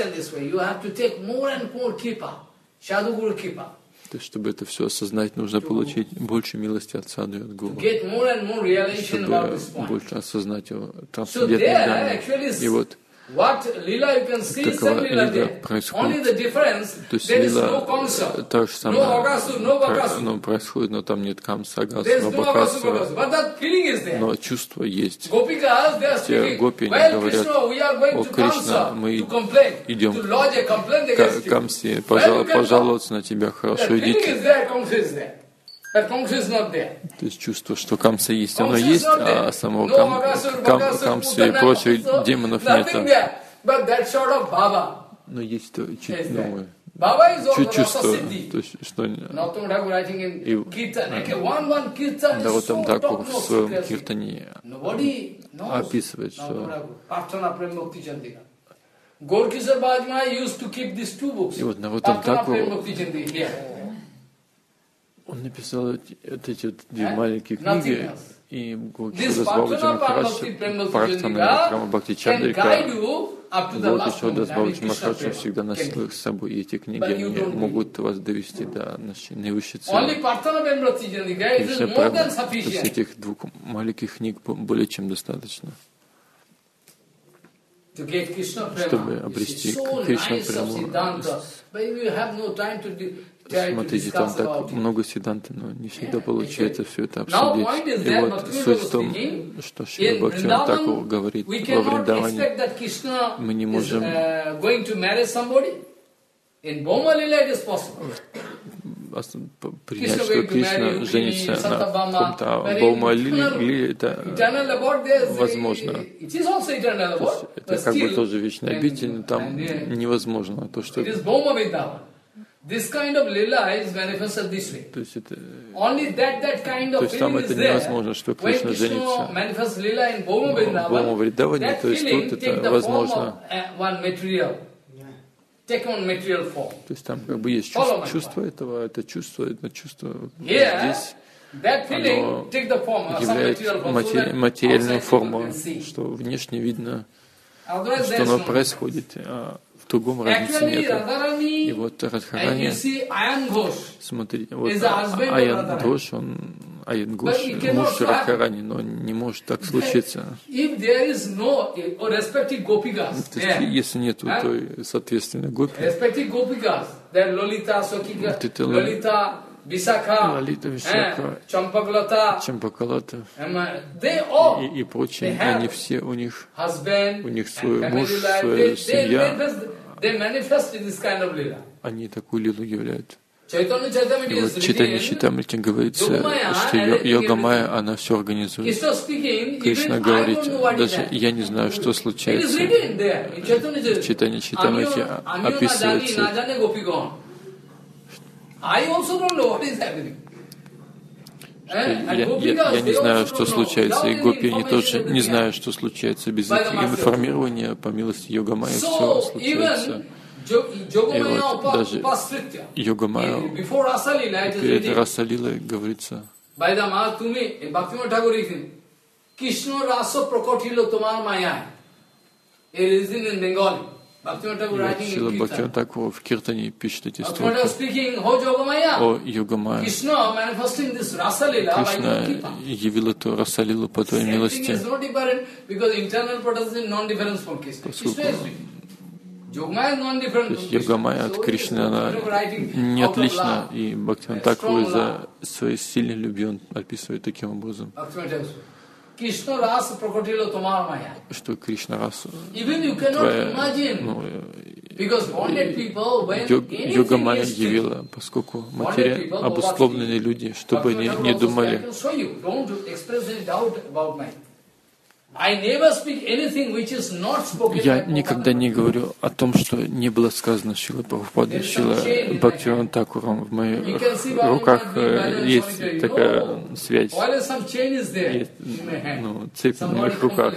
То есть, чтобы это все осознать, нужно получить больше милости от саду и от гуру, чтобы больше осознать его трансцендентные данные. И вот какова лила происходит. То есть лила то же самое, но происходит, но там нет камса, агасу, абакасу, но чувство есть. Те гопи, они говорят: о Кришна, мы идем к камсе, пожаловаться на тебя, хорошо, идите. То есть чувство, что камса есть, оно есть, а самого кам, кам, камсы и прочих демонов нет. Но есть то, чуть, ну, чуть чувство, то есть, что... И Нароттам Тхакур в своем киртане описывает, что... И вот Нароттам Тхакур, он написал эти, эти вот две маленькие книги, и Горкишода Бабаджи Махарадж, Прартхана Крама Бхакти Чандрика, Горкишода Бабаджи Махарадж всегда носил их с собой, и эти книги, они могут вас довести до нашей наивысшей цели. Кришна Према, то есть этих двух маленьких книг более чем достаточно, чтобы обрести Кришна Прему. Смотрите, там так много седанты, но не всегда получается все это обсудить. И вот суть в том, что Шрила Бхактивинода Тхакур говорит во Вриндаване, мы не можем принять, что Кришна женится на ком-то, а Баума Лили, это возможно. То есть это как бы тоже вечная обитель, но там невозможно то, что... This kind of lila is manifested this way. То есть, это, Only that that kind of feeling is there. When Krishna manifests lila in Bhoma Vrindavan, that feeling take the form of one material. Take one material form. То есть там как бы есть чувство, чувство этого, это чувство, это чувство здесь. Оно является материальную форму, что внешне видно, что оно происходит. А в другом разницы нет. И вот Радхарани, смотрите, вот Аян Гhosh, он Аян Гhosh, муж Радхарани, но не может так случиться. То есть, если нет той соответственной гопи, вот это Лолита, Висакха, Чампакалата и, и прочие, они все, у них, у них свой муж, своя семья, они такую лилу являют. И вот Чайтанья Чайтамрите говорится, что Йога Майя, она все организует. Кришна говорит, даже я не знаю, что случается. Чайтанья Чайтамрите описывается. Я, я, я не знаю, что случается, и гопи, они тоже не знают, что случается. Без их информирования, по милости Йога Майя, все случается. И вот даже Йога Майя, перед Раса Лилой говорится, Шрила Бхактивинода Тхакур в Киртане пишет эти строки. О Йога Майя, Кришна явил эту Расалилу по твоей милости, поскольку то есть Йога Майя от Кришны, она не отлична, и Бхактивинода Тхакур из-за своей сильной любви он описывает таким образом, что Кришна расу твоя, ну, Йога Майя явила, поскольку матери обусловленные люди, чтобы они не думали. Я никогда не говорю о том, что не было сказано Шрилой Прабхупадой, Шрилой Бхактивинода Тхакуром. В моих руках есть такая связь. Есть, ну, цепь на моих руках.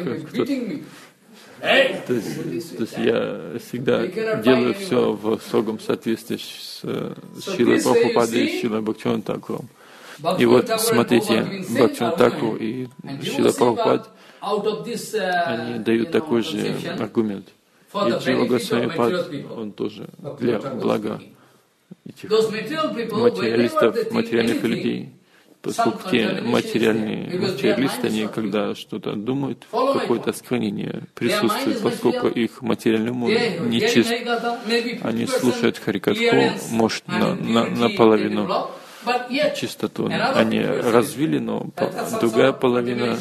То есть, то есть я всегда делаю все в строгом соответствии с Шрилой Прабхупадой и Шрилой Бхактивинодом Тхакуром. И вот смотрите, Бхактивинода Тхакур и Шрила Прабхупад, они дают такой же аргумент. И Джива Госвами Пад, он тоже для блага этих материалистов, материальных людей. Поскольку те материальные материалисты, они когда что-то думают, какое-то осквернение присутствует, поскольку их материальный ум нечист. Они слушают Харикатху, может, на, на, наполовину чистоту они развили, но другая половина,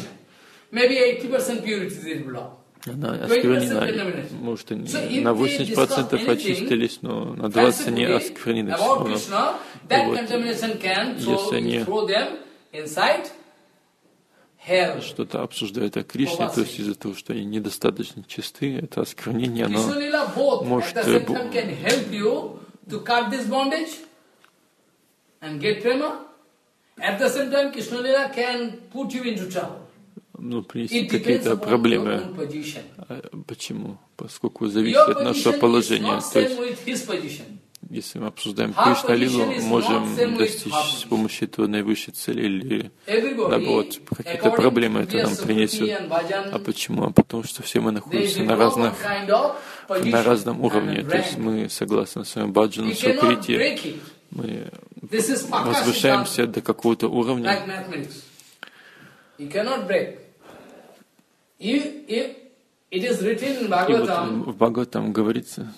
она осквернена. Может, они на восемьдесят процентов очистились, но на двадцать процентов они осквернены. Вот, если они что-то обсуждают о Кришне, то есть из-за того, что они недостаточно чисты, это осквернение, оно может ну, принести какие-то проблемы. Почему? Поскольку зависит от нашего положения. То есть, если мы обсуждаем Кришна-лилу, можем достичь с помощью этого наивысшей цели или, наоборот, какие-то проблемы это нам принесет. А почему? А потому что все мы находимся на разных, на разном уровне. То есть мы, согласно своему баджану, сукрити, мы возвышаемся до какого-то уровня. И вот в Бхагаватам говорится,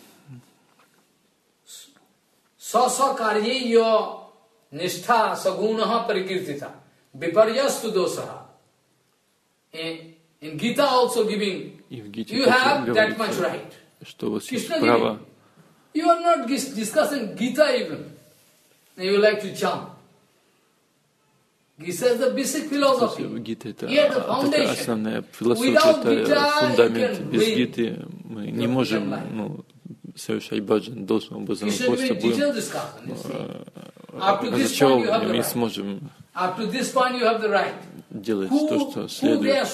Sasa karyeyo nishtha sagunaha parikirtita viparyastu dosaha. In Gita also giving, you have that much right. Что у вас есть право. You are not discussing Gita even. You like to chant. Gita is the basic philosophy. Гита это такая основная философия, это фундамент. Без Гиты мы не можем, ну, совершать баджан должным образом, просто будем разочарованы, мы не сможем делать то, что следует.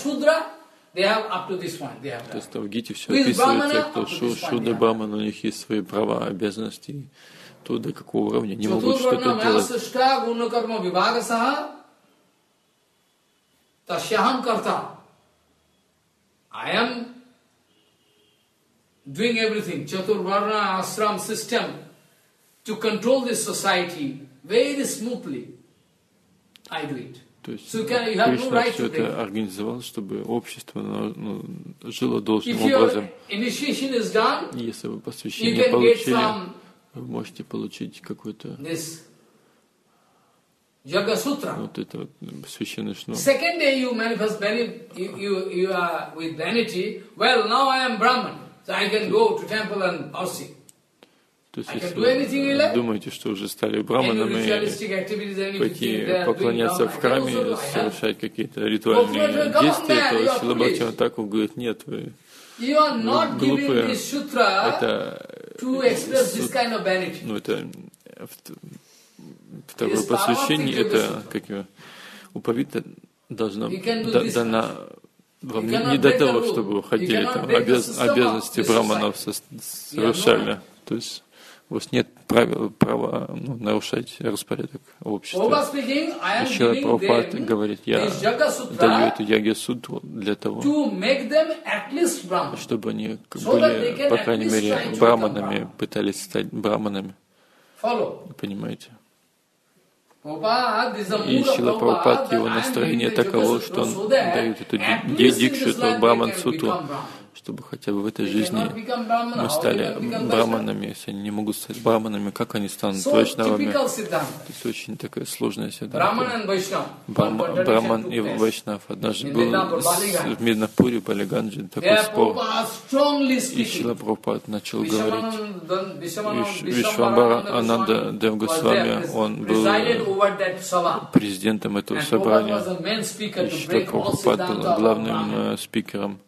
То есть в Гите все описывается, кто шудра, браман, у них есть свои права, обязанности, то до какого уровня не могут что-то делать. Doing everything, Chaturvarna ashram system to control this society very smoothly. I do it. То есть so can, you have Кришна no right все это организовал, чтобы общество, ну, жило должным образом. Done, если вы посвящение получили, вы можете получить какой-то вот это вот священный шнур. Second day you manifest vanity, you, you, you are with vanity. Well, now I am Brahman. So I can go to temple and worship. То есть, если вы думаете, что уже стали браманами, пойти поклоняться в храме, совершать какие-то ритуальные действия, то Шрила Бхактивинода Тхакур говорит, нет, вы глупые. Это, ну, это второе посвящение, это, как его, упавита должна дана вам не, не до того, чтобы уходили, там, обяз, обязанности браманов совершали. То есть у вас нет правил, права, ну, нарушать распорядок общества. Шрила Прабхупад говорит, я даю эту яги-сутру для того, чтобы они были, по крайней мере, браманами, пытались стать браманами. Понимаете? И Шрила Прабхупад, его настроение таково, что он дает эту дикшу, эту браман-сутру, чтобы хотя бы в этой жизни мы стали браманами. Если они не могут стать браманами, как они станут вайшнавами? То есть очень такая сложная сиддханта. Браман и вайшнав. Однажды был в Миднапуре, Балиганджи, такой спор. И Шрила Прабхупад начал говорить. Вишвамбара Ананда Дев Госвами, он был президентом этого собрания. И Шрила Прабхупад был главным спикером.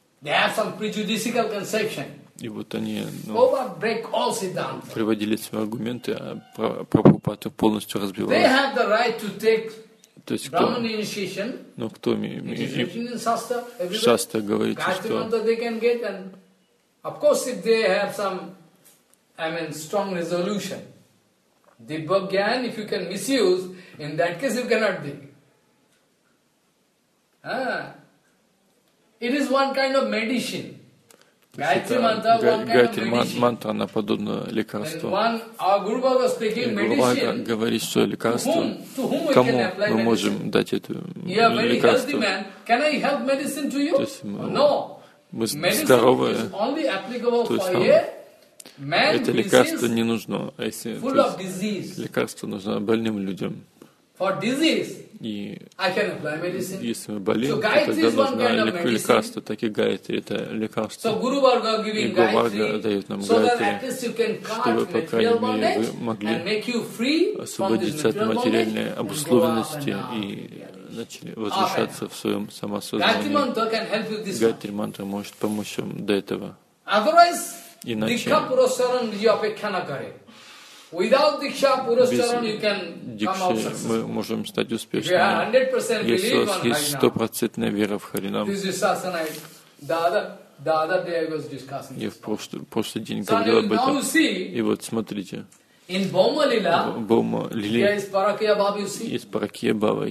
И вот они ну, приводили свои аргументы, а Прабхупад полностью разбивал. То есть кто, ну, кто ми, ми, ми, в Шастре говорится, что it is one kind of medicine. Гайатри мантра, она подобна лекарству. И Гуру говорит, что лекарство, кому мы можем дать это лекарство? То есть мы здоровые, то есть нам это лекарство не нужно, а если лекарство нужно больным людям. И если мы болеем, то тогда нужно лекарство, так и Гайатри, это лекарство. И Гуру Варга дает нам Гайатри, чтобы, по крайней мере, вы могли освободиться от материальной обусловленности и начали возвышаться в своем самосознании. Гайатри мантра может помочь вам до этого. Иначе без дикши мы можем стать успешными. Если у вас есть стопроцентная вера в Харинам, я в прошлый, прошлый день говорил об этом. И вот смотрите, в Баума Лиле есть Паракия Бава.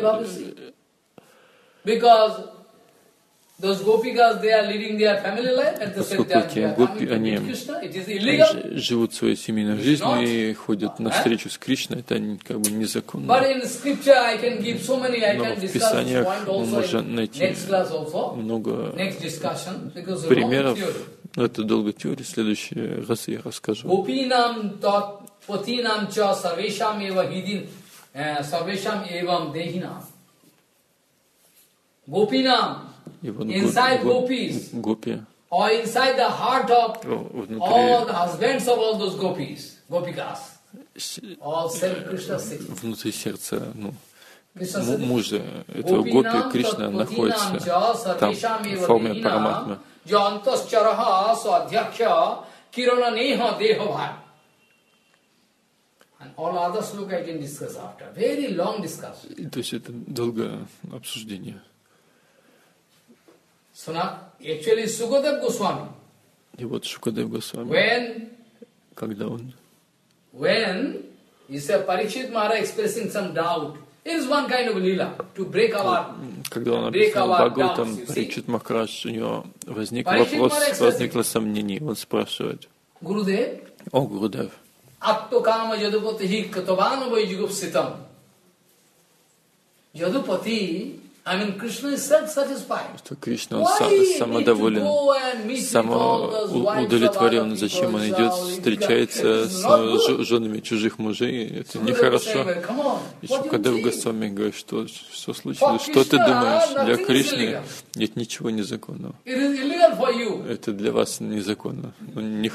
Those gopikas, they are leading their family life, at the same time they are coming to meet Krishna. It is illegal. Живут своей семейной жизнью и ходят на встречу с Кришной, это как бы незаконно. Но в Писаниях мы можем найти много примеров. Но это долгая теория, в следующий раз я расскажу. Gopinam tat patinam cha sarvesham eva hidin sarvesham evam dehinam. Gopinam. Inside gopis, гопи, or inside the heart of all the husbands of all those gopis, gopikas, all self Krishna sitting. Внутри сердца, ну, мужа этого гопи Кришна находится там в форме параматмы. And all other sloka I can discuss after. Very long discussion. То есть это долгое обсуждение. So now, actually Sukadeva Goswami. И вот Шукадев Госвами, when, когда он, when he said Parikshit Maharaj expressing some doubt, it is one kind of lila to break our, когда он break описал our Бхагаватам, doubts. Парикшит Махарадж, у него возник Parikshit вопрос, Maharaj возникло сомнение. Он спрашивает: Gurudev, о, Гурудев, Attokama Yadupati Katavana Vaijugupsitam. Yadupati, I mean, Krishna is self-satisfied. Что Кришна, он сам, самодоволен, самоудовлетворен. Зачем он идет, встречается с женами чужих мужей? Это нехорошо. И Шукадев Госвами говорит, что, что случилось? Что ты думаешь? Для Кришны нет ничего незаконного. Это для вас незаконно. Не...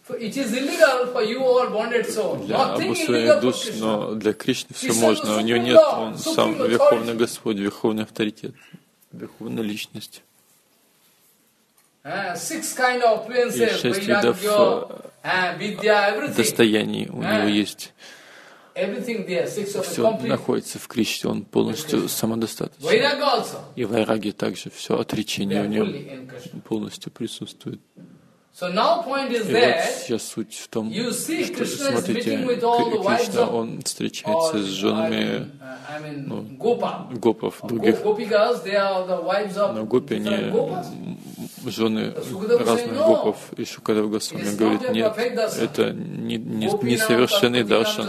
Для обусловленных душ, но для Кришны все можно. У него нет, он сам Верховный Господь, Верховный авторитет, Верховная личность. И шесть видов достояний у него есть. Все находится в Кришне, он полностью самодостаточен. И вайраги также, все отречение в нем полностью присутствует. И вот сейчас суть в том, что, смотрите, Кришна, он встречается с женами, ну, гопов, других. Но гопи, они жены разных гопов. И Шукадев Госвами говорит, нет, это не, не, несовершенный даршан.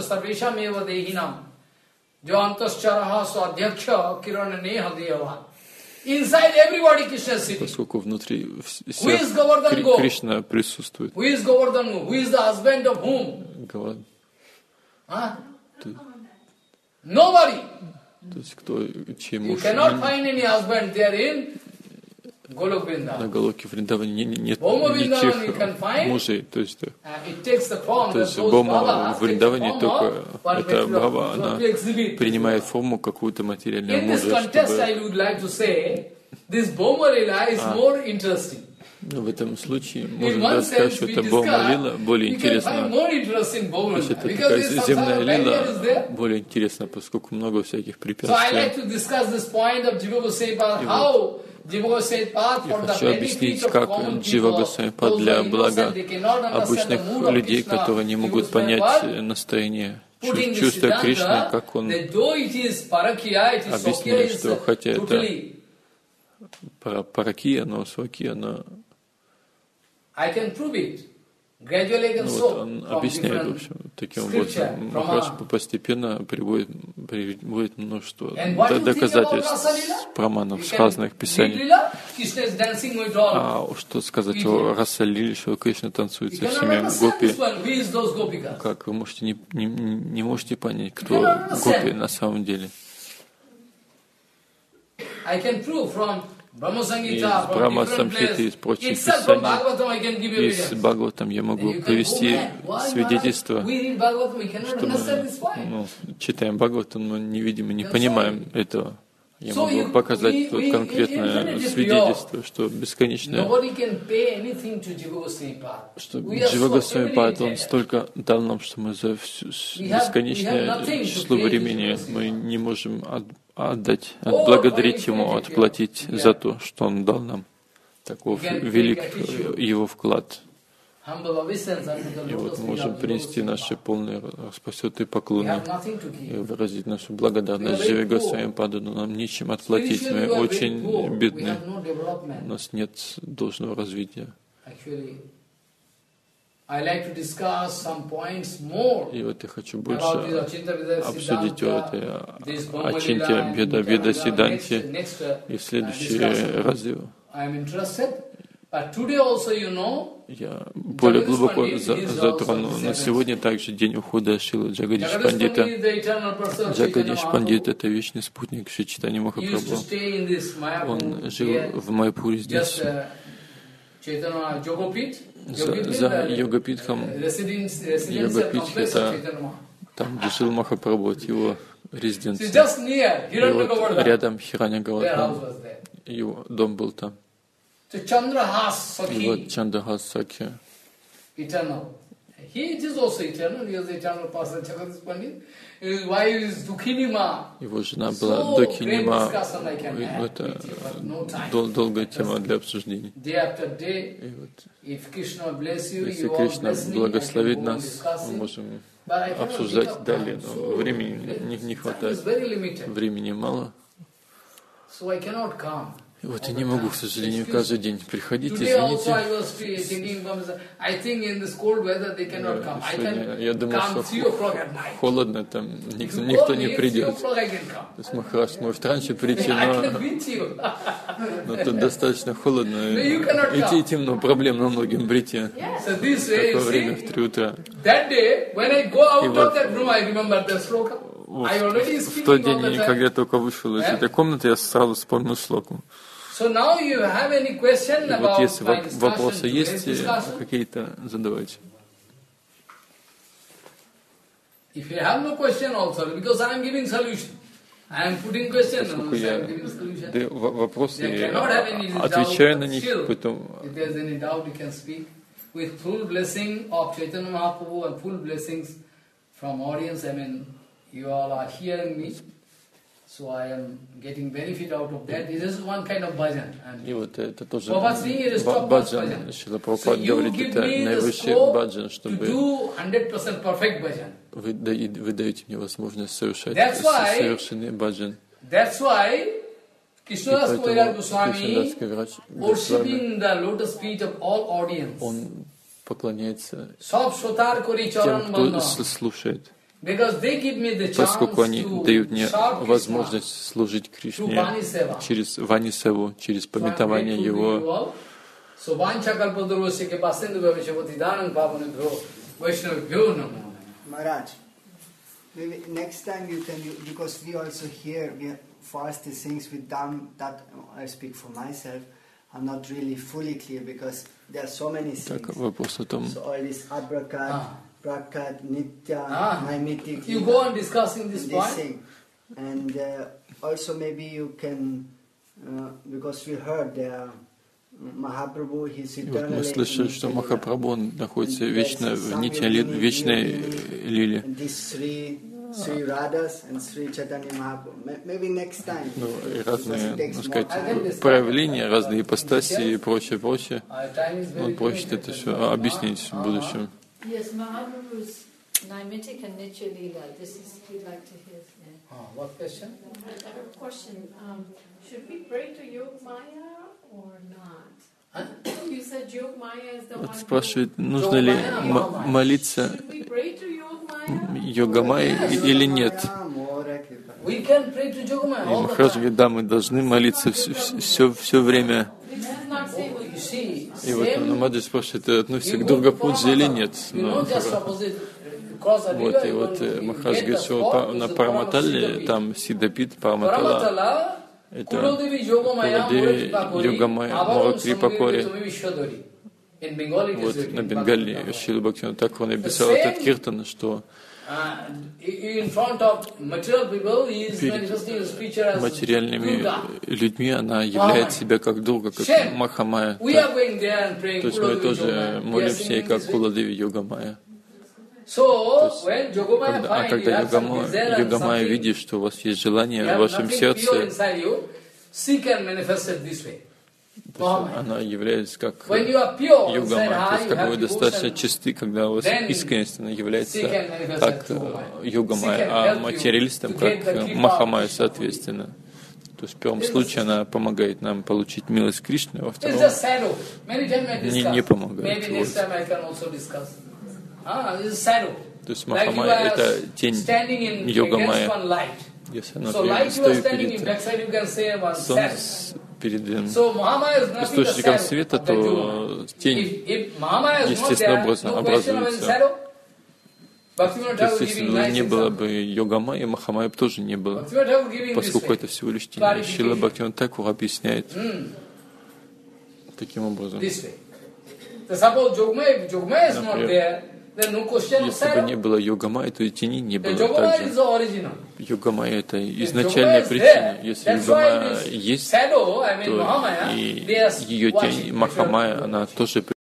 Inside everybody Krishna is sitting. Поскольку внутри Who всех is Govardhan Кри- Go? Кришна присутствует. Who is Govardhan Go? Who is the husband of whom? Гава- Huh? То, Nobody. то есть кто, чей You муж cannot find any husband there in Golok на Vrindavan. Галоке Вриндаване не- не- нет Бома Вриндаван you никаких can find. мужей. То есть, Uh, it takes the form то that есть those Бома Baba в Вриндаване takes the только form of эта material- Баба, она to exhibit. принимает форму какую-то материального In this мужа, context, I чтобы would like to say, this Boma Lila is more interesting. ну, в этом случае In можно one даже сказать, sense, что we это Бома Лила discuss, более you can find интересна. more interest in Boma То есть Lila, это because такая this земная samsara barrier is лила there. более интересна, поскольку много всяких So I препятствий. like to discuss this point of Jiva Goswami Pad, how Jiva Goswami Pad Я for the хочу benefit объяснить, of как common Джива people, Госвами-пад those who для are блага innocent, they cannot understand обычных the mood of людей, Krishna. которые не Jiva могут Goswami понять Pad, настроение, putting чувств- the чувства Кришны, Siddhanta, как он that though it is Parakya, it is объяснили, Sokya, что is хотя это totally. пара- паракия, но свакия, но I can prove it. Gradually I can ну, show вот он from объясняет, в different общем, таким scripture, образом. from Махарадж a- постепенно приводит, приводит множество And what д- you think about доказательств, Rasa Lila? праманов, You с can разных read писаний. Lila, Krishna is dancing with all. А что сказать Видите? о Расалиле, что Кришна танцует You со cannot всеми understand гопи? this one. Who is those gopikas? Как вы можете не, не, не можете понять, кто cannot understand. гопи на самом деле? I can prove from Brahma Из Samhita, from Брахма different Самхиты, из places. прочих Itself from писаний, Bhagavatam I can give из evidence. Бхагаватам я могу And you can go привести mad. Why, свидетельство, Maharaj? We read Bhagavatam, we cannot что understand мы this point. ну, читаем Бхагаватам, но не видим и не That's понимаем right. этого. Я So могу you- показать we- тут we конкретное infinitely свидетельство, что бесконечное, Nobody can pay anything to Jiva Goswami Pad. что We are Джива so Госвами Пад, он privileged. столько дал нам, что мы за всю с- We have- we have бесконечное nothing to число pay to времени Jiva Goswami мы Pad. не можем от- отдать, Oh, отблагодарить for Ему, infinity, отплатить yeah. за то, что Он дал нам. Таков We can- we велик can teach you. Его вклад. Humble obeisance unto the И lotus вот feet мы можем of Jiva принести Goswami наши Pad. полные распосетые We поклоны have nothing to и give. выразить нашу благодарность We are very Дживе poor. Госвами Паду, но нам нечем отплатить. Spiritually, Мы we are very очень poor. We бедны. have no У development. нас нет должного развития. Actually, I like to discuss some points more И вот я хочу about больше this Achintya Vedha обсудить о Siddhanta, этой this Brahma Ачинте Lila and Беда Веда Nityananda. Сиданте. Next- next, uh, И в uh, следующие discussion. разы I am interested, but today also, you know, я более глубоко Pandit за- is затрону. also На сегодня также день ухода Шилы Джагадиш Jagadish Пандита. Pandit, the eternal person of Джагадиш Chaitanya Пандит — Mahaprabhu, это вечный спутник Шри Чайтаньи he used to Махапрабху. stay in this Он Mayapur жил here, в Майпуре just здесь. uh, Chaitanya Yogapit, За, Yogapit, за the Йогапитхом, residence, residential Йогапит complex of это Chaitanya Mahaprabhu. там, где жил Махапрабху, от его So резиденции. just near, И вот Hiranyagopurdhan, рядом Хираня their house Гавардхан, was there. его дом был там. So Chandrahas И вот Sakhi, Чандагас Сакхи. eternal. He it is also eternal, he was the eternal person, Jagadish Pandit. His wife is Dukhini Ma. Его жена была So Докинима. great discussion I can have Это with you, but no time. дол- долгая тема для обсуждений. Day after day, И вот, if Krishna bless you, если you all Кришна bless me, I благословит can go on нас, discussing. мы можем But I cannot pick обсуждать up далее, time. но So, времени не, не time хватает. is very limited. Времени мало. So I cannot come. И вот я all не the могу, time. к сожалению, Excuse каждый me. день приходить, Today also извините. I was thinking, I think in this cold weather they cannot come. I Сегодня can я думал, come что three o'clock at night. холодно, там If никто, you никто call не me at three придет. o'clock, I can come. То есть Махарадж может раньше прийти, I но, can meet you. но тут достаточно холодно. you cannot Идти come. темно, проблемно многим прийти. So this В way, такое you время, в see, три утра. that day, when I go out вот- of that room, I remember the sloka. Вот I already в тот speaking день, all the когда time. я только вышел из Eh? этой комнаты, я сразу вспомнил шлоку. So now you have any question И вот about если my воп- вопросы discussion, есть, today's discussion? какие-то задавайте. If you have no question also, because I am giving solution. I am putting question, Поскольку I я am giving solution. даю в- вопросы There и cannot have any doubt, отвечаю на but них, still, поэтому if there is any doubt, you can speak. With full blessing of Chaitanya Mahaprabhu and full blessings from audience, I mean, you all are hearing me, so I am getting benefit out of that. This is one kind of bhajan. And и вот это тоже Prabhupada saying it is ба- top-notch баджан. bhajan. Шрила So Прабхупад you говорит, give это me the наивысший scope баджан, to чтобы do one hundred percent perfect bhajan. вы, да- и вы даете мне возможность совершать That's why- совершенный баджан. That's why И Krishnadas Koirar поэтому Goswami Кришнадасский врач Госвами, worshipping the lotus feet of all audience. он поклоняется Sab Shotar Kori тем, Charan кто Bandha. с- слушает. поскольку они дают мне возможность служить Кришне через Вани-севу, через пометование Его. Maharaj, maybe next time you can, because we also hear, we first the things with them that I speak for myself, I'm not really fully clear because there are so many things. Так, вопрос о том. So all this abrakat, prakat, nitya, ah. naimittik. You go on discussing this, this point. Thing. And uh, also maybe you can, uh, because we heard there. Махапрабху, и вот мы слышали, что Махапрабху он находится вечно в нити вечной лиле. Ну, и разные, так сказать, проявления, разные ипостаси и прочее, прочее. Он просит это все объяснить в будущем. Naimittic and Nitya Leela. This is we'd like to hear. Oh, what question? I have a question. Um, should we pray to Yogamaya or not? Huh? You said Yogamaya is the Вот one. Спрашивает, нужно ли молиться Йогамайе или нет? И Махарадж говорит, да, мы должны молиться все, все, все время. И вот Намаджи спрашивает, это относится к Дурга-пудже или нет? Но, вот, и вот Махарадж говорит, что на Параматале, там Сиддапит, Параматала, это Куладеви Йогамайя Муратрипакори. Вот на Бенгале Шрила Бхактивинода Тхакур написал этот киртан, что перед материальными людьми она являет себя как Дурга, как Махамая. То есть мы тоже молимся и как Куладеви Йогамайя. То есть, когда, а когда Йогамайя, Йогамайя видит, что у вас есть желание в вашем сердце, она является как Йогамайя. То есть, когда вы достаточно чисты, когда у вас искренность, она является как Йогамайя, а материалистам как Махамайя, соответственно. То есть в первом случае она помогает нам получить милость Кришны, а во втором не, не помогает. Вот. То есть Махамайя — это тень Йогамайя. Если она стоит перед солнцем, перед источником света, то тень естественным образом образуется. То есть, если бы не было бы Йогамайи, Махамайи бы тоже не было, поскольку это всего лишь тень. Шрила Бхактивинода Тхакур объясняет таким образом. Например, если бы не было Йогамайи, то и тени не было также. Йогамайя — это изначальная причина. Если Йогамайя есть, то и ее тень Махамайя, она тоже